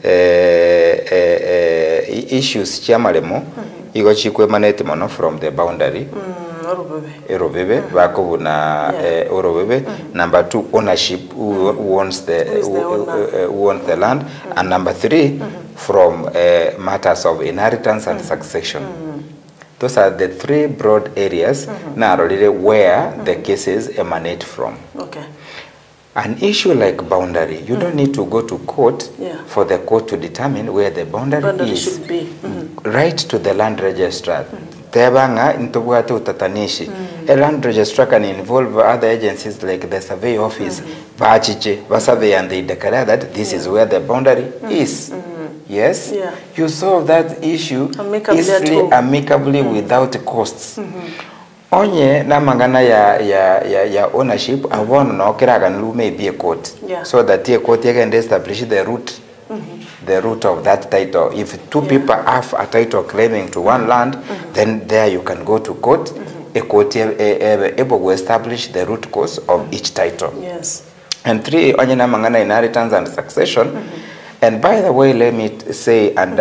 issues chamalemo igo chikwe manete mono from the boundary Orobebe bakobuna Orobebe. Number 2, ownership, who owns the land, and number 3, from matters of inheritance and succession. Those are the 3 broad areas narrowly where the cases emanate from. Okay. An issue like boundary, you don't need to go to court for the court to determine where the boundary is. Should be. Right to the land registrar. Tebanga intobwate utatanishi. A land registrar can involve other agencies like the survey office, Bachiche, Basabe, and they declare that this is where the boundary is. Yes? Yeah. You solve that issue amicably without costs. Onye na mangana ya ownership awon no kiraga nlu may be a court, so that a court can establish the root of that title. If 2 people have a title claiming to one land, then there you can go to court. A court able to establish the root cause of each title. Yes. And 3, onye na mangana inheritance and succession. And by the way, let me say, and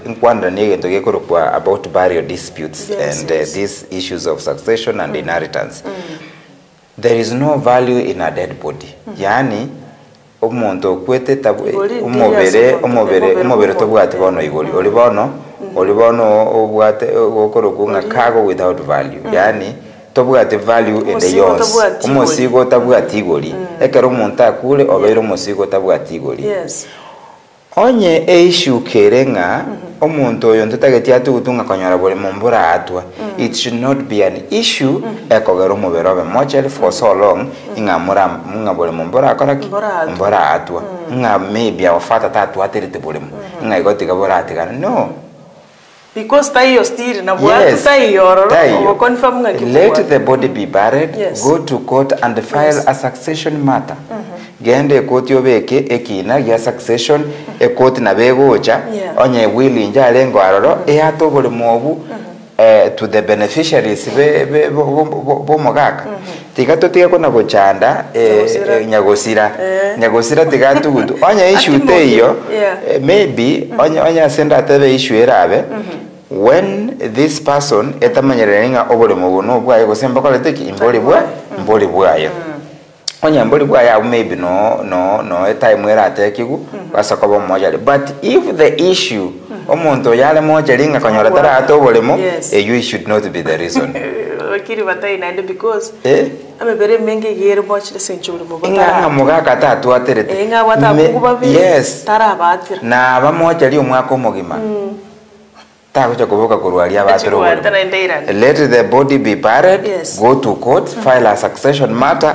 about burial disputes and these issues of succession and inheritance. There is no value in a dead body. Yani, umuntu kwete umobere tobwate bono igoli. Olibono obwate okorokunga cargo without value. Yani, tobwate value in the yours. Umosigo tabwate igoli. Ekero umuntu akule obere umosigo tabwate igoli. Yes. Onye issue kerenga omuntu oyo ntutagetia tugutunga konyora bole mumbura atwa. It should not be an issue ekogero muberobe mochel for so long ingamura munga bole mumbura akoraki mumbura atwa nga maybe awafata tatu aterite bole nga igoti gabora atigana no, because tayo still na bwatu tayo confirm nga kipo. Let the body be buried, go to court and file a succession matter. Gende court yobeke ekina ya succession court na begocha onye will inja lengo aroro ato bole mobu to the beneficiaries bo mogaka tigato tiga na bochanda nyagosira tigatu gudu onye issue teyo maybe onye senda tebe issue erabe when this person etamanyereringa obole mobu no bwa yosemba koleteki imboli bwayo onye mboli bwaya maybe no time era atekigu basakobo mmoja. But if the issue omuntu yale moja linga konyora tara atobolemo you should not be the reason. Wakiri batai nande because amebere menge gere mochile senchule mobata nga mugaka tatu aterete nga wata kuba bi tara abatira na bamoja li omwaka omugima takuja kuboka kurwalia batero. Let the body be buried, go to court, file a succession matter,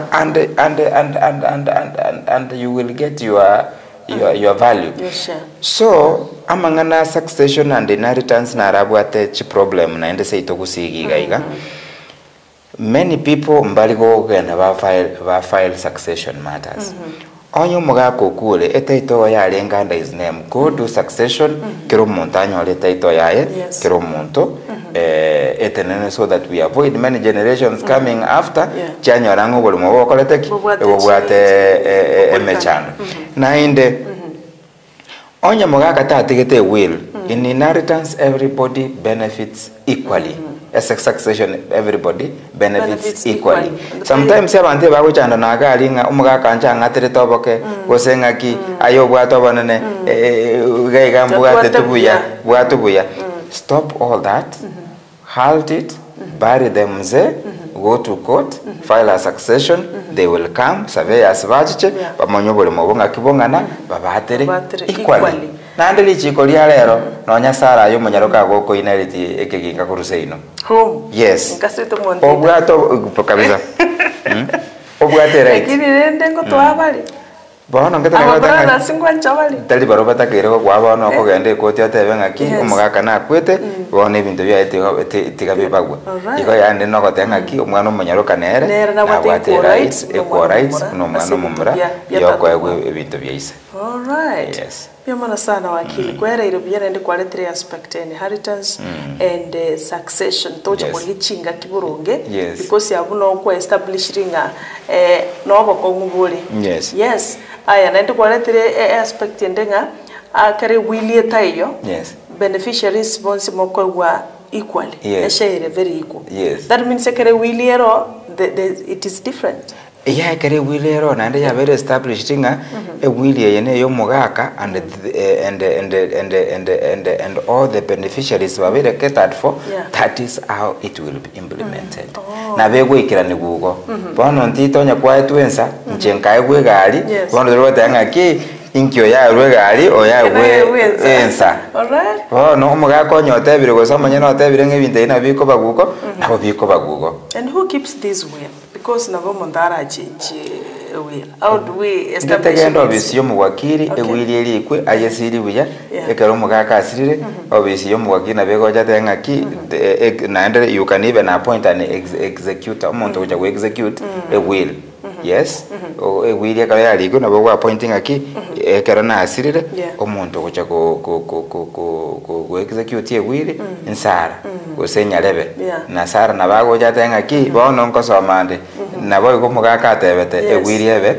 and you will get your value. So amangana succession and inheritance na arabu ate chi problem na ende say tokusigi gaiga. Many people mbaligo genda ba file succession matters. Onyo mugako kule etaito ya lenga under his name, go do succession kero montanyo le etaito yae kero monto etenene, so that we avoid many generations coming after chanyo rango bole mo koleteki ebwate emechano na inde onyo mugaka tatigete will in inheritance everybody benefits equally. As a succession, everybody benefits equally. Sometimes abantu baguchanda nagalinga umugaka anchanga teretoboke gosengaki ayo bwatobanane gaigambuate tubuya. Stop all that, halt it, bury them there, go to court, file a succession, they will come, surveyors vajiche, bamanyobole mobonga kibongana, babatere equally. nandiri chiko ria rero no nyasara yo munyaroka goko inariti ekeginga kuruseino home yes ngasito monde obwato kabisa obwate right lakini rende ngo twabali bono ngetana ngata na singwa chabali tali baroba takere kwa bono ko gende ko tete bengaki umugaka na kwete bono ibintu bya tiga bibagwa iko yande no gotengaki umwana umunyaroka nere na wate right equal rights no mwana mumura yoko egwe ibintu bya ise. All right. Yes. Pia mana sana wakili kwera iro bya ndi kwa three aspect inheritance and succession tocho kwa gichinga kiburunge because yabuno kwa establishing no bako ngubuli. Yes. Aya na ndi kwa three aspect ndenga akare wili tayo. Yes. Beneficiary responsible kwa equally. Share very equal. Yes. That means akare wili ero it is different. Yeah, kare wili ero na ndi ya very established nga a wili yene yo mugaka and all the beneficiaries were very catered for. That is how it will be implemented. Na bego ikira ni gugo bono ntitonya kwa etwensa nchenka egwe gari bono rwata ngaki inkyo ya rwegari oya gwe ensa. Alright. Oh no mugaka onyote bire go samanya no tebire ngebinte ina biko baguko nabo biko bagugo. And who keeps this will? Because nabo mondara change will. How do we establish it? Ndegendo obisiyo mugwakiri ewili elikwe ayesiri buya ekero mugaka asirire obisiyo mugwakiri na bego jate ngaki na ende you can even appoint an executor umuntu kuja ku execute a will. Yes. A will ekero yaliko nabo appointing aki ekero na asirire umuntu kuja ku execute a will insara usenyalebe na sara nabago jate ngaki bono nkosomande nabo ko mugaka atebete a will ebe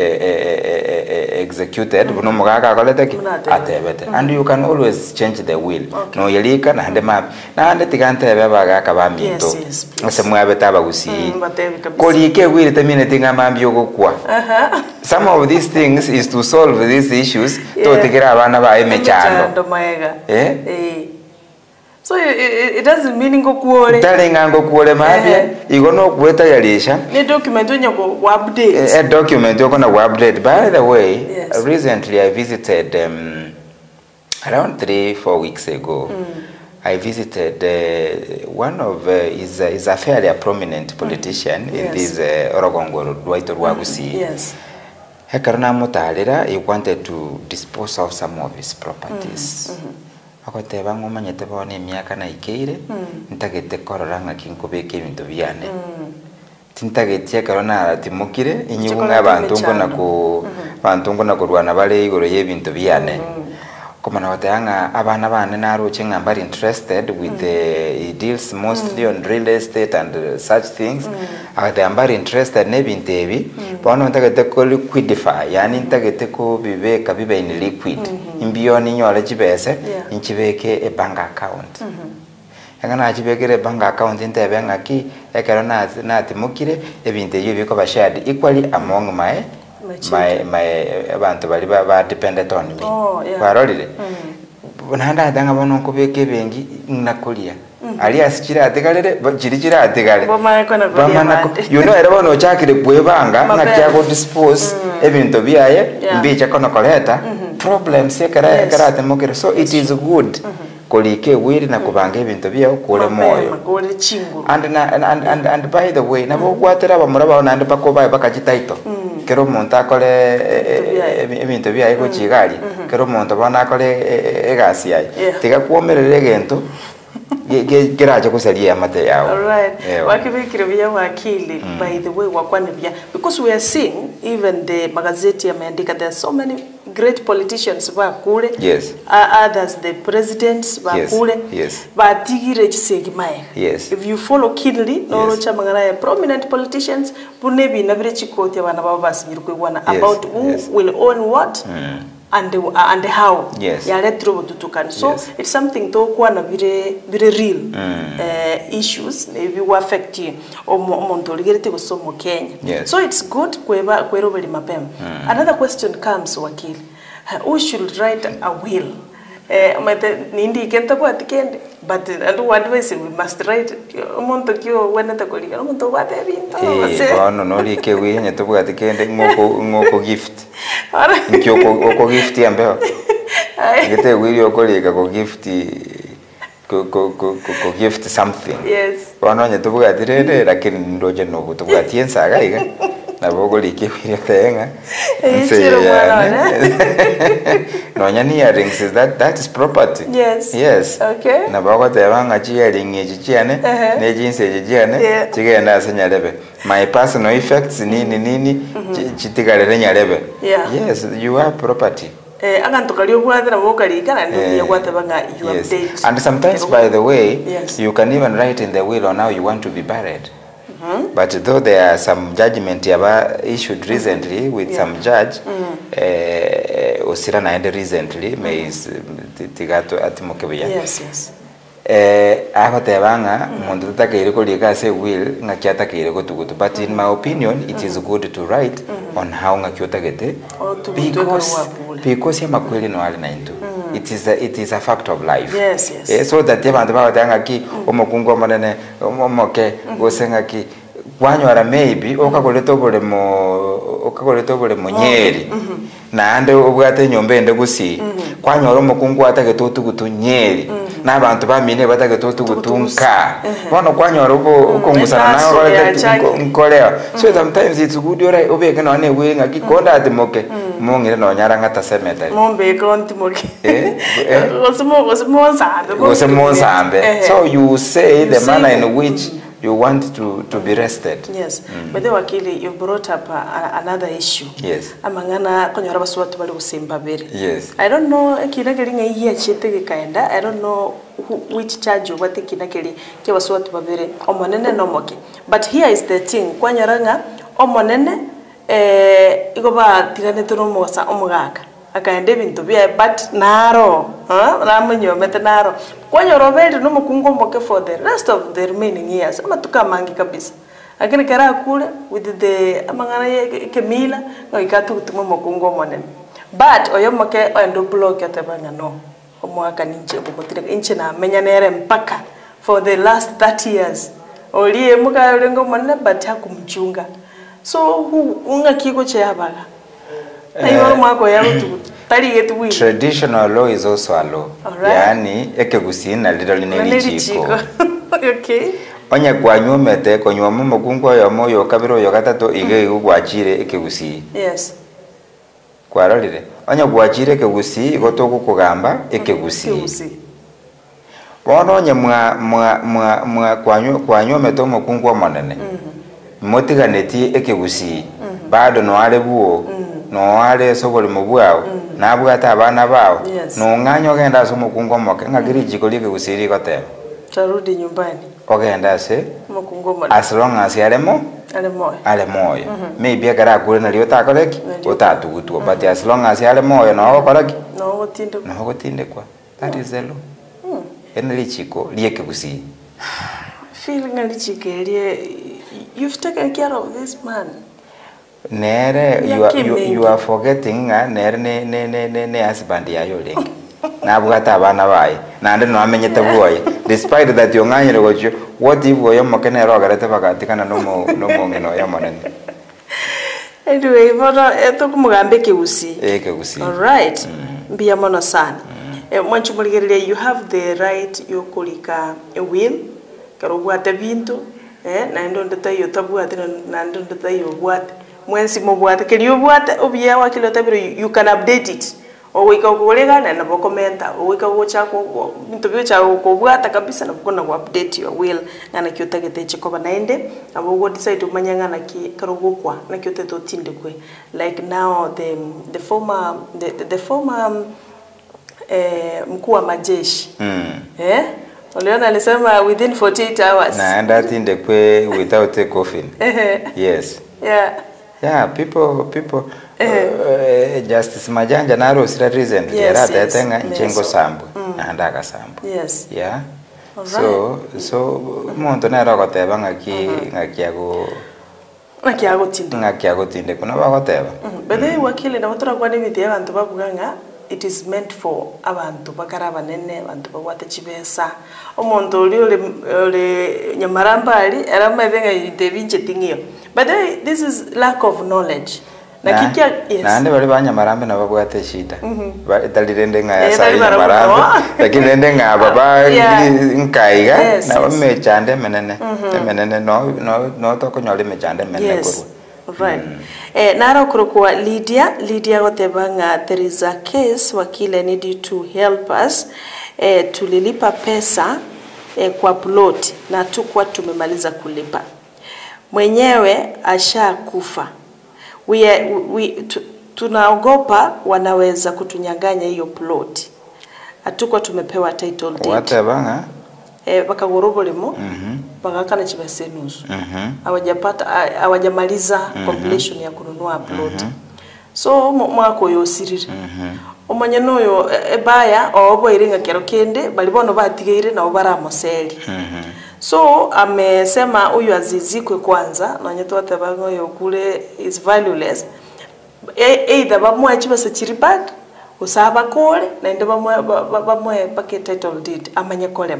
executed buno mugaka akolete atebete and you can always change the will no yelika na hande map na hande tigante ebe bagaka baminto ase mwabeta bagusi kolike will temine tinga mambyo gokwa some of these things is to solve these issues to tigira abana ba emechando so it doesn't mean go kuole talinga ngo kuole mabya igo no kweta yalisha ni document onye go update a document yoko na update. By the way, recently I visited around 3-4 weeks ago I visited one of is a fairly prominent politician in this Orogongoro Dwight Rwagusi. Yes. Hekarna mutalira he wanted to dispose of some of his properties. Akoteba ngomanyete bone myaka na ikeire ntagete kororanga kinkobeke ibintu byane tintagetie karona timukire inyunga abantu ngona kurwana bale igoro y'ebintu byane komana watanga abana bane naruche ngambari interested with the deals mostly on real estate and such things they are interested nebintu ebi bono ntagete ko liquidify yani ntagete ko bibeka bibe in liquid imbioni nyole chibese inchibeke a bank account ngana chibekere bank account intebe ngaki ekero na timukire ebintu ebyo biko ba shared equally among my abantu bali ba dependent on me barolire nanda danga bono ko beke bengi nakolia ali asikira ategalere chirikira ategale bamana you know era bono chakire bwebanga ngakya go dispose ebintu byaye mbicha kono koleta problems ekara temokere so it is good kolike wiri na kubanga ebintu byayo kole moyo and by the way nabo kwatera bamuraba nande bakobaye bakachitaito kero muntu akole ebintu byaye ko chigali kero muntu bana akole egasi yaye tiga kuomerere gento geraje kusalia mate yao. Alright. Wakibikira bya wakili by the way wakwanibya because we are seeing even the magazeti yameandika there are so many great politicians ba kule others the presidents ba kule ba tigire chisegi mae if you follow keenly no chamangana ya prominent politicians bunebi na bire chikoti abana baba basinyirwe wana about who will own what and how yaletro bututukana so it's something to kwa na very real issues maybe will affect you omuntu ligerete gusomo Kenya so it's good kwero bali mapema. Another question comes wakili, who should write a will? Nindi kentapo atikende but and what advice we must write umuntu kyo wenata kolika umuntu wate binto no no like we nyeto atikende ngoko gift nkyo oko gift yambeo ngite wili okoleka ko gift ko gift something. Yes. Wanonye tubuga tirede lakini ndoje no tubuga tiensa gaiga. Na bogo likiwira tenga. No nyani earrings is that is property. Yes. Yes. Okay. Na bogo tebanga chi earring ejichiane ne jeans ejichiane chigenda asanyalebe. My personal effects nini chitigalere nyalebe. Yes, you are property. Aganto kalio bwate na bogo kalikana ndio bwate banga you update. And sometimes by the way, yes, you can even write in the will on how you want to be buried. But though there are some judgment issued recently with some judge, Osira naende recently, tigato atimokebeya. Yes, yes. Akotebanga mundu takeire kolika se will ngakiata keire gotugutu. But in my opinion, it is good to write on how ngakiota gete because yama kweli no ali na into. It is a fact of life. Yes, yes. So that abantu babatanga ki omokungo manene omoke gosenga ki kwanyora maybe okakoleta obole monyeri na ande obwate nyombe ende gusi kwanyora omokungu atagetutu gutunyeri na abantu bamine batagetutu gutunka bono kwanyora ukongusana nawe nkolea. So sometimes it's good ora obeke no ne winga kikonda atimoke mongire no nyara ngata cemetery mombe konti moke osemo sambe. So you say the manner in which you want to be rested. Yes. But the wakili, you brought up another issue. Yes. Amangana konyora baswatu bali kusimba bere. Yes. I don't know kina gelinga iya chete kaenda. I don't know which charge you wate kina geli ke baswatu babere omonene no moke. But here is the thing. Kwanyaranga omonene igoba tigane tuno mosa omugaka. Akaende bintu bya but naro ramunyo mete naro kwanyoro beli no mukungo mboke for the rest of the remaining years amatuka mangi kabisa akini kara kule with the amangana kemila no ikatu kutumo mukungo monene but oyo moke endo block yatabanga no omwaka ninche bukotire inche na menya nere mpaka for the last 30 years oliye muka lengo monene but hakumchunga so unga kiko che yabaga. Traditional law is also a law. Yani ekegusina literally nelichiko. Okay. Onya kwanyu mete konywa mukungu yo moyo kabiro yo gatatu ige gwachire ekegusi. Yes. Kwaralire. Onya gwachire ekegusi igotoku kugamba ekegusi. Wono nya mwa kwanyu mete mukungu omonene. Motiganeti ekegusi. Bado no alebuo. No ale sobole mubwao na bwata abana bao no nganyo genda so mukungo moke ngagiri jikoli ke gusiri gote tarudi nyumbani ogenda se mukungo moke as long as ale moyo maybe agara kule na liota koleki otatugutu but as long as ale moyo no koleki no gotinde kwa that is the law eneli chiko lieke gusiri feeling ali chikelie you've taken care of this man. Nere you are forgetting nere ne husband ya yoling na bugata abana bayi na ndo amenyete boye despite that yonganyire gocho what if yo mokene rogarete bagatikana no ngeno ya monene anyway bono eto kumugambe keusi keusi. All right. Mbia mono sana mwanchu muligerere you have the right yo kulika a will karobwate bintu na ndo ndatayo tabwate na ndo ndatayo bwate mwensi mobwate kelio bwate obya wakilo tabiro you can update it owika kulega na bokomenta owika wochako bintu byo cha ko kabisa na kukona ku update your will ngana kyotagete chikoba naende abo go decide umanyanga na ki karogokwa na kyoteto tinde kwe like now the former mkuu wa majeshi Oleona alisema within 48 hours na anda tinde kwe without a coffin. Yes. Yeah, people Justice Majanja naro sira recently rata tenga nchengo sambu andaka sambu. Yes. Yeah. So muntu nero goteba ngakiago tinde kuna bagoteba. Bede wakili na mutura kwa nibiti abantu babuganga it is meant for abantu bakaraba nene abantu bagwate chibesa omuntu oli nyamaramba ali era mabenga idebinche tingiyo but this is lack of knowledge na kikia yes nande bali banyamarambe nabo bwate shida dalirende ngaya sai marambe lakini ende ngaba ba nkaiga na bamechande menene menene no to konyole mechande menene kurwa right naro kurukwa Lydia gotebanga there is a case wakile need to help us tulilipa pesa kwa plot na tukwa tumemaliza kulipa mwenyewe ashakufa tunaogopa wanaweza kutunyanganya hiyo plot atukwa tumepewa title deed watebanga bakagorobolemo bagakana chibasenusu awajamaliza completion ya kununua plot so mwako yosirire omanya noyo ebaya obo iringa kero kende bali bono batigeire na obara moseli so amesema huyu azizikwe kwanza na nyeto atabango yokule is valueless either bamwachi basachiri back usaba kole na ende bamwe packet title deed amanye kolema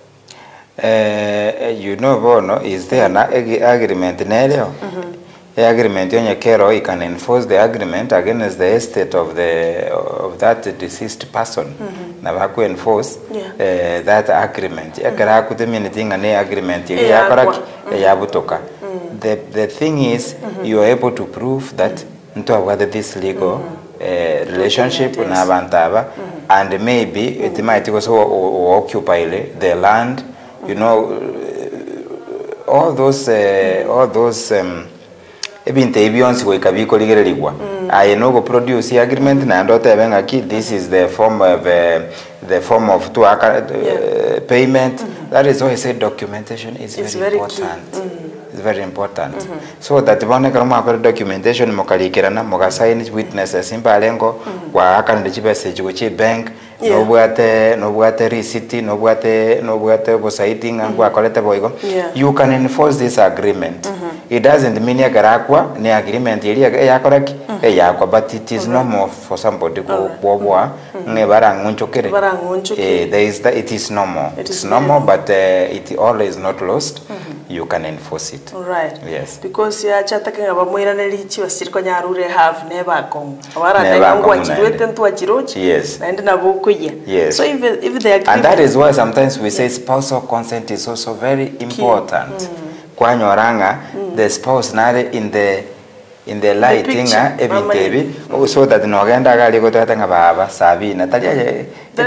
you know bono is there an agreement nereo agreement onye kero you can enforce the agreement against the estate of that deceased person na baku enforce that agreement yakara kuteminitinga ne agreement yakora yabutoka the thing is you are able to prove that nto about this legal relationship na abantaba and maybe it might also occupy the land you know all those ebinte ebionsi we kabiko ligererigwa I know go produce agreement na ndo tebenga ki this is the form of payment that is why I said documentation is very important it's very important so that bone kama kwa documentation mokalikirana mogasign witnesses imbalengo kwa akande chibese chigochi bank no bwate receipt no bwate bosiding angwa kolete boigo you can enforce this agreement it doesn't mean yagarakwa ni agreement ili yakoraki yakwa but it is normal for somebody go bobwa ngebara ngunchokere there is that it is normal it's normal but it always not lost you can enforce it right yes because ya chataka ngabamwira nelichi basiriko nyarure have never come awara ndangwa chidwete ntu achirochi yes na ende nabukuya yes so if the agreement and that is why sometimes we say spousal consent is also very important kwa nyoranga the spouse nare in the lightinga ebitebi so that no genda gali gotata baba sabina talia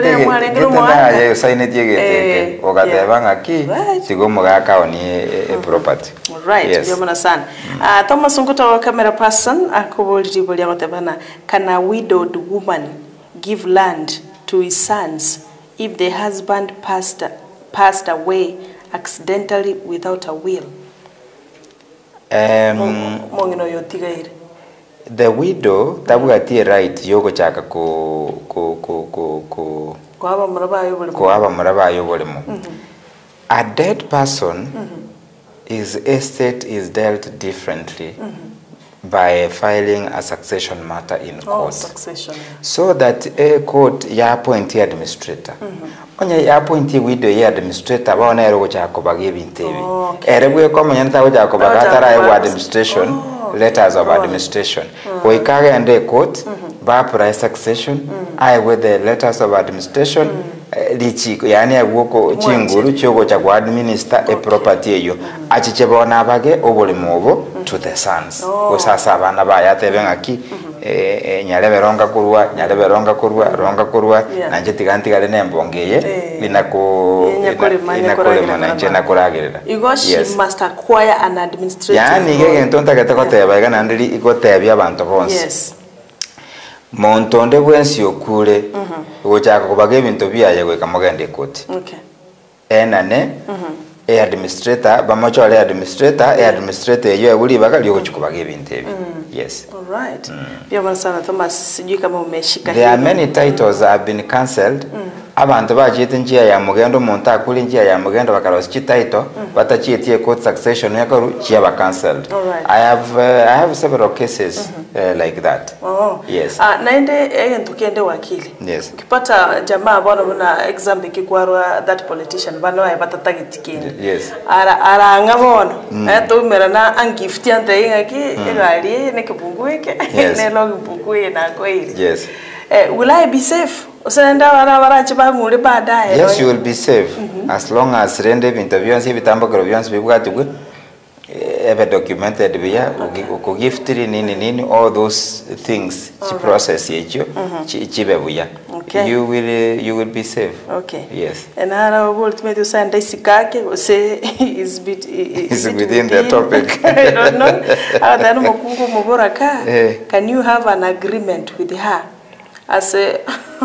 tete sign tiegete ogatebanga ki sigo mugaka oni property right yomana sana Thomas Nguta wa camera person akobuliri boli agotebana kana widowed woman give land to his sons if the husband passed away accidentally without a will the widow tabugatie right yoko chaka ko aba murabayo bolimo a dead person his estate is dealt differently by filing a succession matter in court so that a court ya appoint administrator onye ya appoint widow ya administrator baona ero chako bage bintebi erebwe ko manyanta ko chako bagatara ya administration letters of administration oikaga ende court ba price succession I with the letters of administration lichiko yani agwoko chinguru chogo cha kwa administer a property eyo achichebona bage obolimobo to the sons osasa abana bayatebenga ki nyaleberonga kurwa ronga nanje tigantigale nembongeye inakolema nanje nakoragirira she must acquire an administrative yani ngento ntagateko igana ndiri igotebya abantu bonse yes montonde bwensi okule gochaka kubaga ebintu byaye gweka mogende koti okay enane administrator bamochole administrator eyo ebuli bagali gochikubaga ebintu ebi yes all right bya basana Thomas sijui kama umeshika there are many titles have been cancelled abantu bachite njia ya mugendo umuntu akuri njia ya mugendo bakarosa chitaito batachitie court succession yakaru chia ba cancelled. I have several cases like that. Yes. Naende tukende wakili. Yes. Ukipata jamaa bwana na example kikwarwa that politician bana wayapata target kindi. Yes. Ara ngabona to mera na angift yante ngaki egali ne kibunguike ne logibunguike na koiri. Yes. Will I be safe? Yes, you will be safe as long as rende interviews bitambo krovians bibwatugu ever documented via ukogiftiri nini all those things process yecho chibebuya. You will be safe. Okay. Yes. And how about me to send isikake or say is within the topic. I don't know. Can you have an agreement with her? As a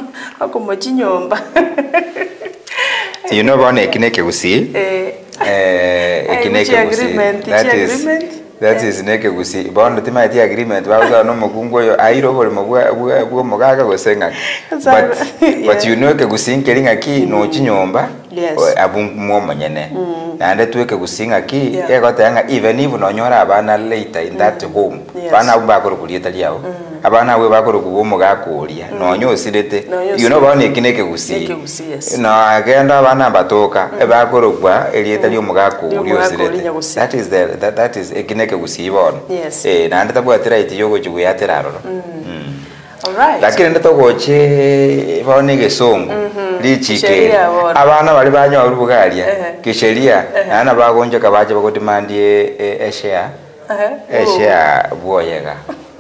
you know bana ekineke gusi ekineke gusi that is neke gusi bana tima ati agreement ba no mukungo yo airo bole mabwa mugaga gosenga but you know ke gusi nkeringa ki no chinyomba abungu monyene ande tuweke gusinga ki egotanga even if no nyora abana later in that home bana ubakoro kulieta liao abana we bakoro kubomo gakuria no nyosirete you know bana ekineke gusi no agenda abana batoka ebakoro kwa elieta lyo mugakuria osirete that is ekineke gusi bona nande tabwatira iti yogo chuguyatira roro. Alright. Lakini ndo goche bone gesongo lichike abana bali banyo urubugalia kisheria ana bagonje kabaje bagodimandie share boyega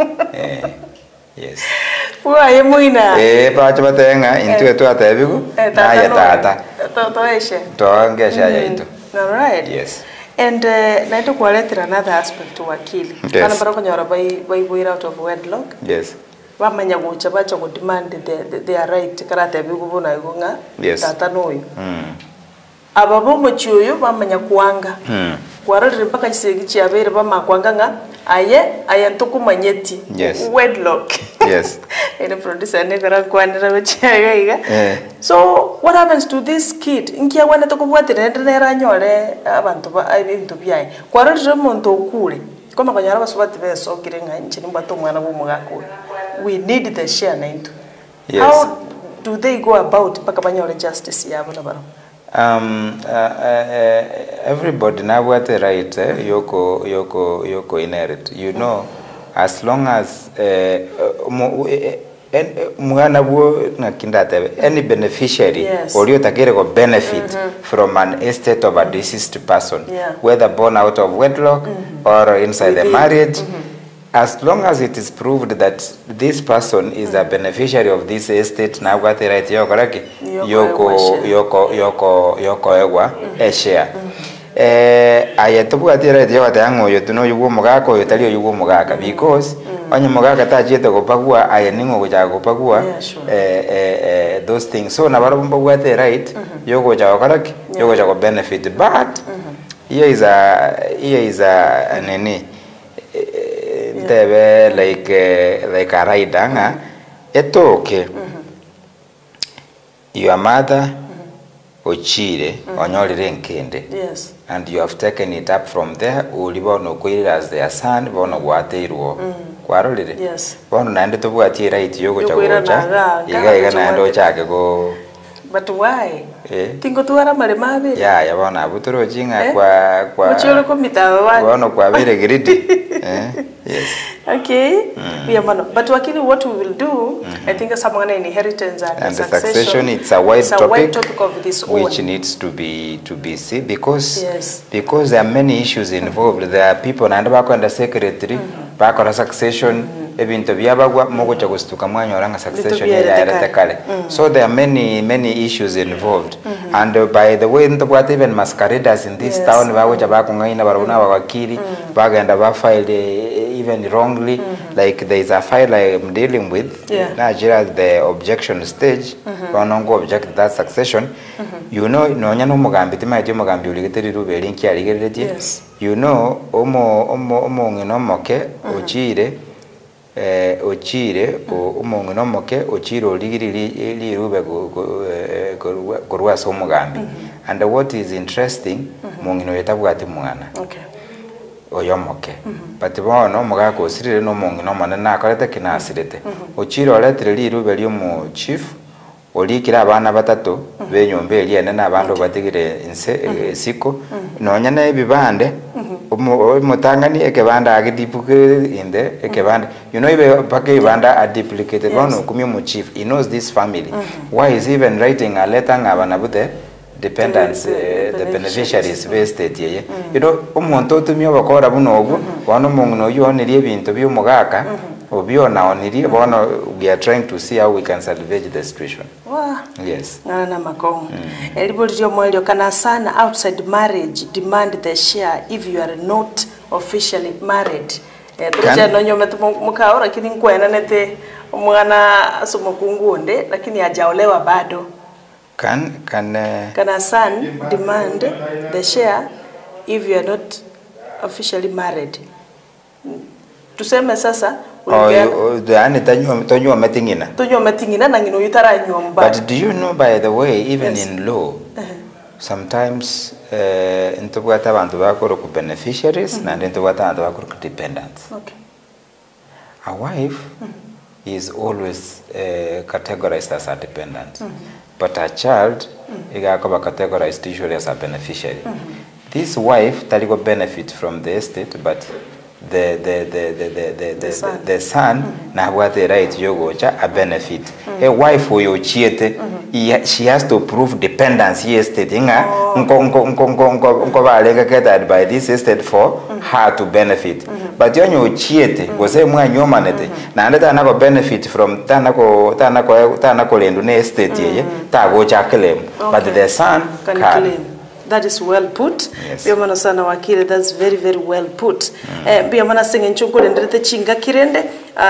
yes buaye muina baje batenga into eto atabigo na ya tata to eshe to ngesha ya into. All right. Yes. And naito kualetira another aspect to wakili kana barako nyora by out of wedlock. Yes. Bamanya gucha bacha go demand their right karate bigubona igonga tata noyo ababo mochyoyo bamanya kuanga kwarare mpaka kisegi cyabere bamakwanga nga ayantuku manyeti wedlock. Yes. And the producer negara kwanira bachayiga so what happens to this kid inkia wana to kubwatira ndera nyore abantu ba ibintu byaye kwarare muntu okure koma kanyara basubati beso kirenga nchini mbato mwana bo mugakura. We need the share nainto. Yes. How do they go about pakabanyole justice yabo nabaro? Everybody now what the right yoko inherit. You know, as long as any beneficiary or you take benefit from an estate of a deceased person, whether born out of wedlock or inside the marriage. As long as it is proved that this person is a beneficiary of this estate, now got the right yoko ewa share. Ayatubu ati right yotango yotuno yugo mogako yotali yugo mogaka because onye mogaka tajete gopagua ayeningo goja gopagua those things. So na barabumba wate right yogo ja okaraki yogo ja benefit, but here is a nene like a rider etoke your mother ochire onyorire nkende and you have taken it up from there ulibono kwira as their son bono gwateirwo kwarorire bono nande tobwati right yogo chagocha iga nando chake go. But why? Tingo tuara malemabe. Ya bona butoro jinga kwa Mucholo komita wa. Bono kwa vile greedy. Yes. Okay. But wakili, what we will do, I think someone inheritance and the succession, it's a wide topic of this which needs to be seen because there are many issues involved. There are people and back on the secretary, back on the succession. Ebintu byabagwa mogocha gustuka mwanyo oranga succession ya kale. So there are many issues involved. And by the way, ntobwate even masqueraders in this town bagocha bakungaina barabona abakiri bagenda ba filed even wrongly. Like there is a file I am dealing with Nigeria at the objection stage. Banongo object that succession. You know nonya no mugambi timaje mugambi uligeteri rubeli nkiarigereti. You know omo ngino moke ochire ochire umongo no moke ochire oligiri lirube korwa somugambi. And what is interesting mongino yetabwati mwana. Okay. Oyomoke. But bono mugako osirire no mongino manana akorete kinasirete. Ochire oletire lirube lyomu chief olikira abana batatu benyombe eliene n'abandi batigire inse siko nonya na ebibande umutangani ekebanda agidipuke inde ekebanda ibe pake ibanda are duplicated one kumi mu chief he knows this family why is he even writing a letter ngabana bude dependents the beneficiaries based yeye umuntu otumyo bakora bunogu wano mungu yoniri ebintu by'umugaka obiona oniri bono we are trying to see how we can salvage the situation. Wow. Yes. Na makong. Elibulio mwelio kana sana outside marriage demand the share if you are not officially married. Tuja nonyo mukaora kini nkwena nete umwana asumukungunde lakini hajaolewa bado. Kana son demand the share if you are not officially married. Tuseme sasa Tonyo metingina na ngino yutara nyomba. But do you know, by the way, even in law, sometimes intubwata abantu bakoro ku beneficiaries na intubwata abantu bakoro ku dependents. Okay. A wife is always categorized as a dependent, but a child is categorized usually as a beneficiary. This wife taligo benefit from the estate, but the son na what the right yogocha a benefit. A wife who you chiete, she has to prove dependence estate inga get by this estate for her to benefit. But when you chiete was a mwa nyomanete na ndeta nako benefit from tanako lendu ne estate ye ta gocha claim, but the son can claim. That is well put. Yes. Biamana sana wakile, that's very, very well put. Biamana singe nchungu lendete chinga kirende.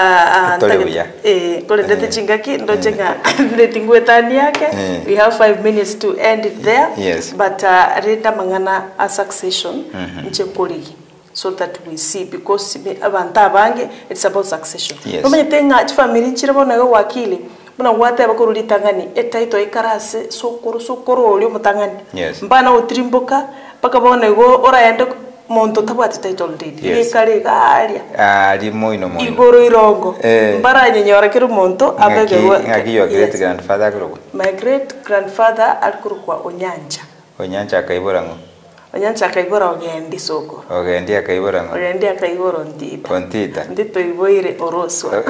Lendete chinga ki, ndo chinga letingwe tani yake. We have 5 minutes to end it there. Yes. But renda mangana a succession nchekoligi. So that we see, because abanta bange, it's about succession. Yes. Nomanye tenga chifamili nchirabona ga wakile. Muna wate abakuruli tangani etaito ikarase sokoro olio mutangani. Yes. Mbana utrimboka paka bone go ora yende monto tabwati title deed. Yes. Kale galia. Ali moino. Igoro irongo. Mbara nyenyora kiru monto abege ngaki your great grandfather kuro. My great grandfather alkuru kwa Onyanja. Onyanja akaibora ngo. Onyanja akaibora ogendi soko. Ogendi akaibora ngo. Ogendi akaibora ntita. Ontita. Ndito iboire oroswa.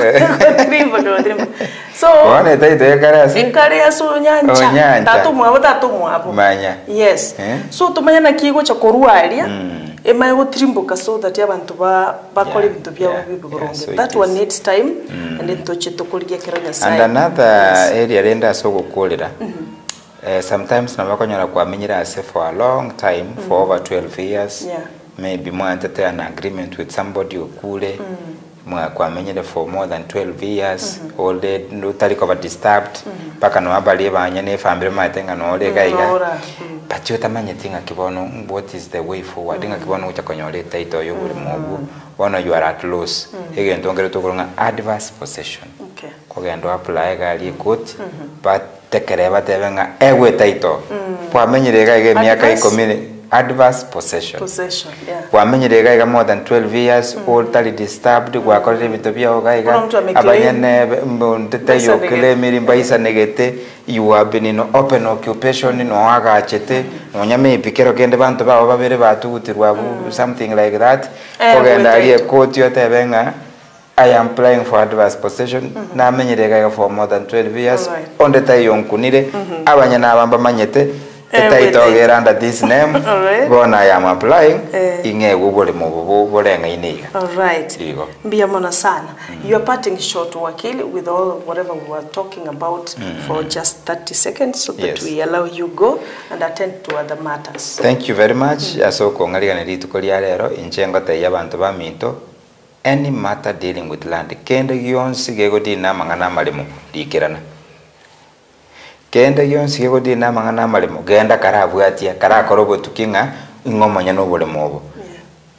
So wane taito yakarasi. Inkarasi Onyanja. Tatu mwabo. Manya. Yes. So tumanya na kigo cha korualia. Ema go trimboka so that yabantu bakole bintu byabo biburonge. That one needs time and then toche tokolige kiranya sai. And another area renda so gukolera. Sometimes nabakonyora kwamenyera ase for a long time, for over 12 years. Yeah. Maybe more antete an agreement with somebody okule. Kwamenyere for more than 12 years. All day no taliko disturbed. Paka no abali banya ne family matenga no ole gaiga. But you tamanye tinga kibono what is the way forward? Tinga kibono ucha konyore taito yo buri mugu. One you are at loss. Again tongere tokolonga adverse possession. Okay. Kogendo apply gali court. But tekereba tebenga ewe taito. Kwamenyere gaiga miaka 10 adverse possession. Yeah. Kwamenyere gaiga more than 12 years old tali disturbed kwa kore bintu bya gaiga abanyene mbonte yo claim mbaisa negete you have been in open occupation no agachete nonyame ipikero kende bantu babo babere batugutirwa something like that kogenda ali court yo tebenga I am applying for adverse possession na menyerega for more than 12 years on the tay yonkunire abanyana abamba manyete etaitogera under this name bona I am applying ingego bole mu bolenga iniga. All right. Mbiyamona sana. You are parting short wakili with all whatever we were talking about for just 30 seconds so that we allow you go and attend to other matters. Thank you very much. Asoko ngaliga nitukolia lero inchengo tay abantu baminto. Any matter dealing with land kende yonsi gego dina mangana malimo dikirana kende yonsi gego dina mangana malimo genda karabwatia karakorobo tukinga ingomanya no bole mobo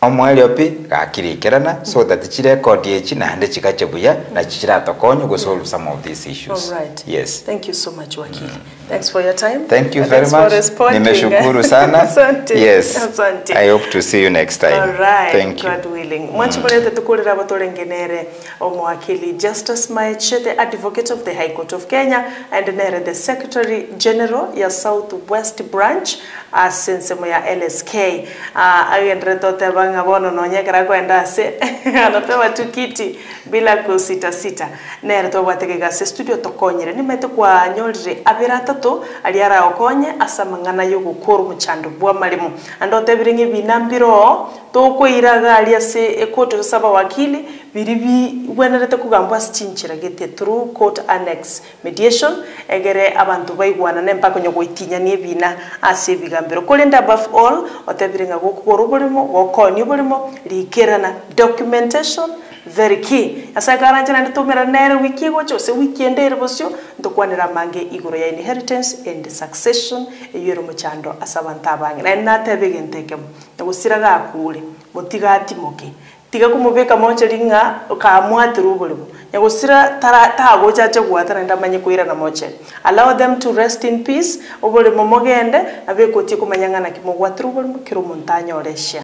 omweli opi gakirikerana so that chirecord yechi nande chikachebuya na chichiratokonyo go solve some of these issues. All right. Yes. Thank you so much, Wakili. Thanks for your time. Thank you and very much. For responding. Nimeshukuru sana. Asante. Yes. Asante. I hope to see you next time. All right. Thank you. God willing. Mwanchimulete tukulira batolengenere omwakili Justice Maiche, the Advocate of the High Court of Kenya, and nere the Secretary General ya South West Branch asensemo ya LSK. Agendre tote banga bono nonyekera kwenda se anapewa tukiti bila kusita sita. Nere to bategega se studio tokonyere nimete kwa nyolire abira tatu aliara okonye asamangana yogukuru muchando bwa malimu andote biringi binambiro to kwiraga alia se ekoto saba wakili biribi wenerete kugambwa stinchira gete through court annex mediation egere abantu baigwana nempako nyogoitinya ni bina ase bigambiro kolenda above all otebiringa gukuru bulimo gokoni bulimo likerana documentation very key asagaranje na tumira nere wiki gocho se weekend ere bosyo ndokwanira mange igoro ya inheritance and succession eyero muchando asabanta bangi na natebege ntekemo ngusiraga akule mutigati moke tiga kumubeka monche ringa kamwati rubulimo nyagusira tago chache gwatana ndamanye kuira na moche allow them to rest in peace obulimo mogende abekoti kumanyangana kimogwati rubulimo kiro montanyo oresha.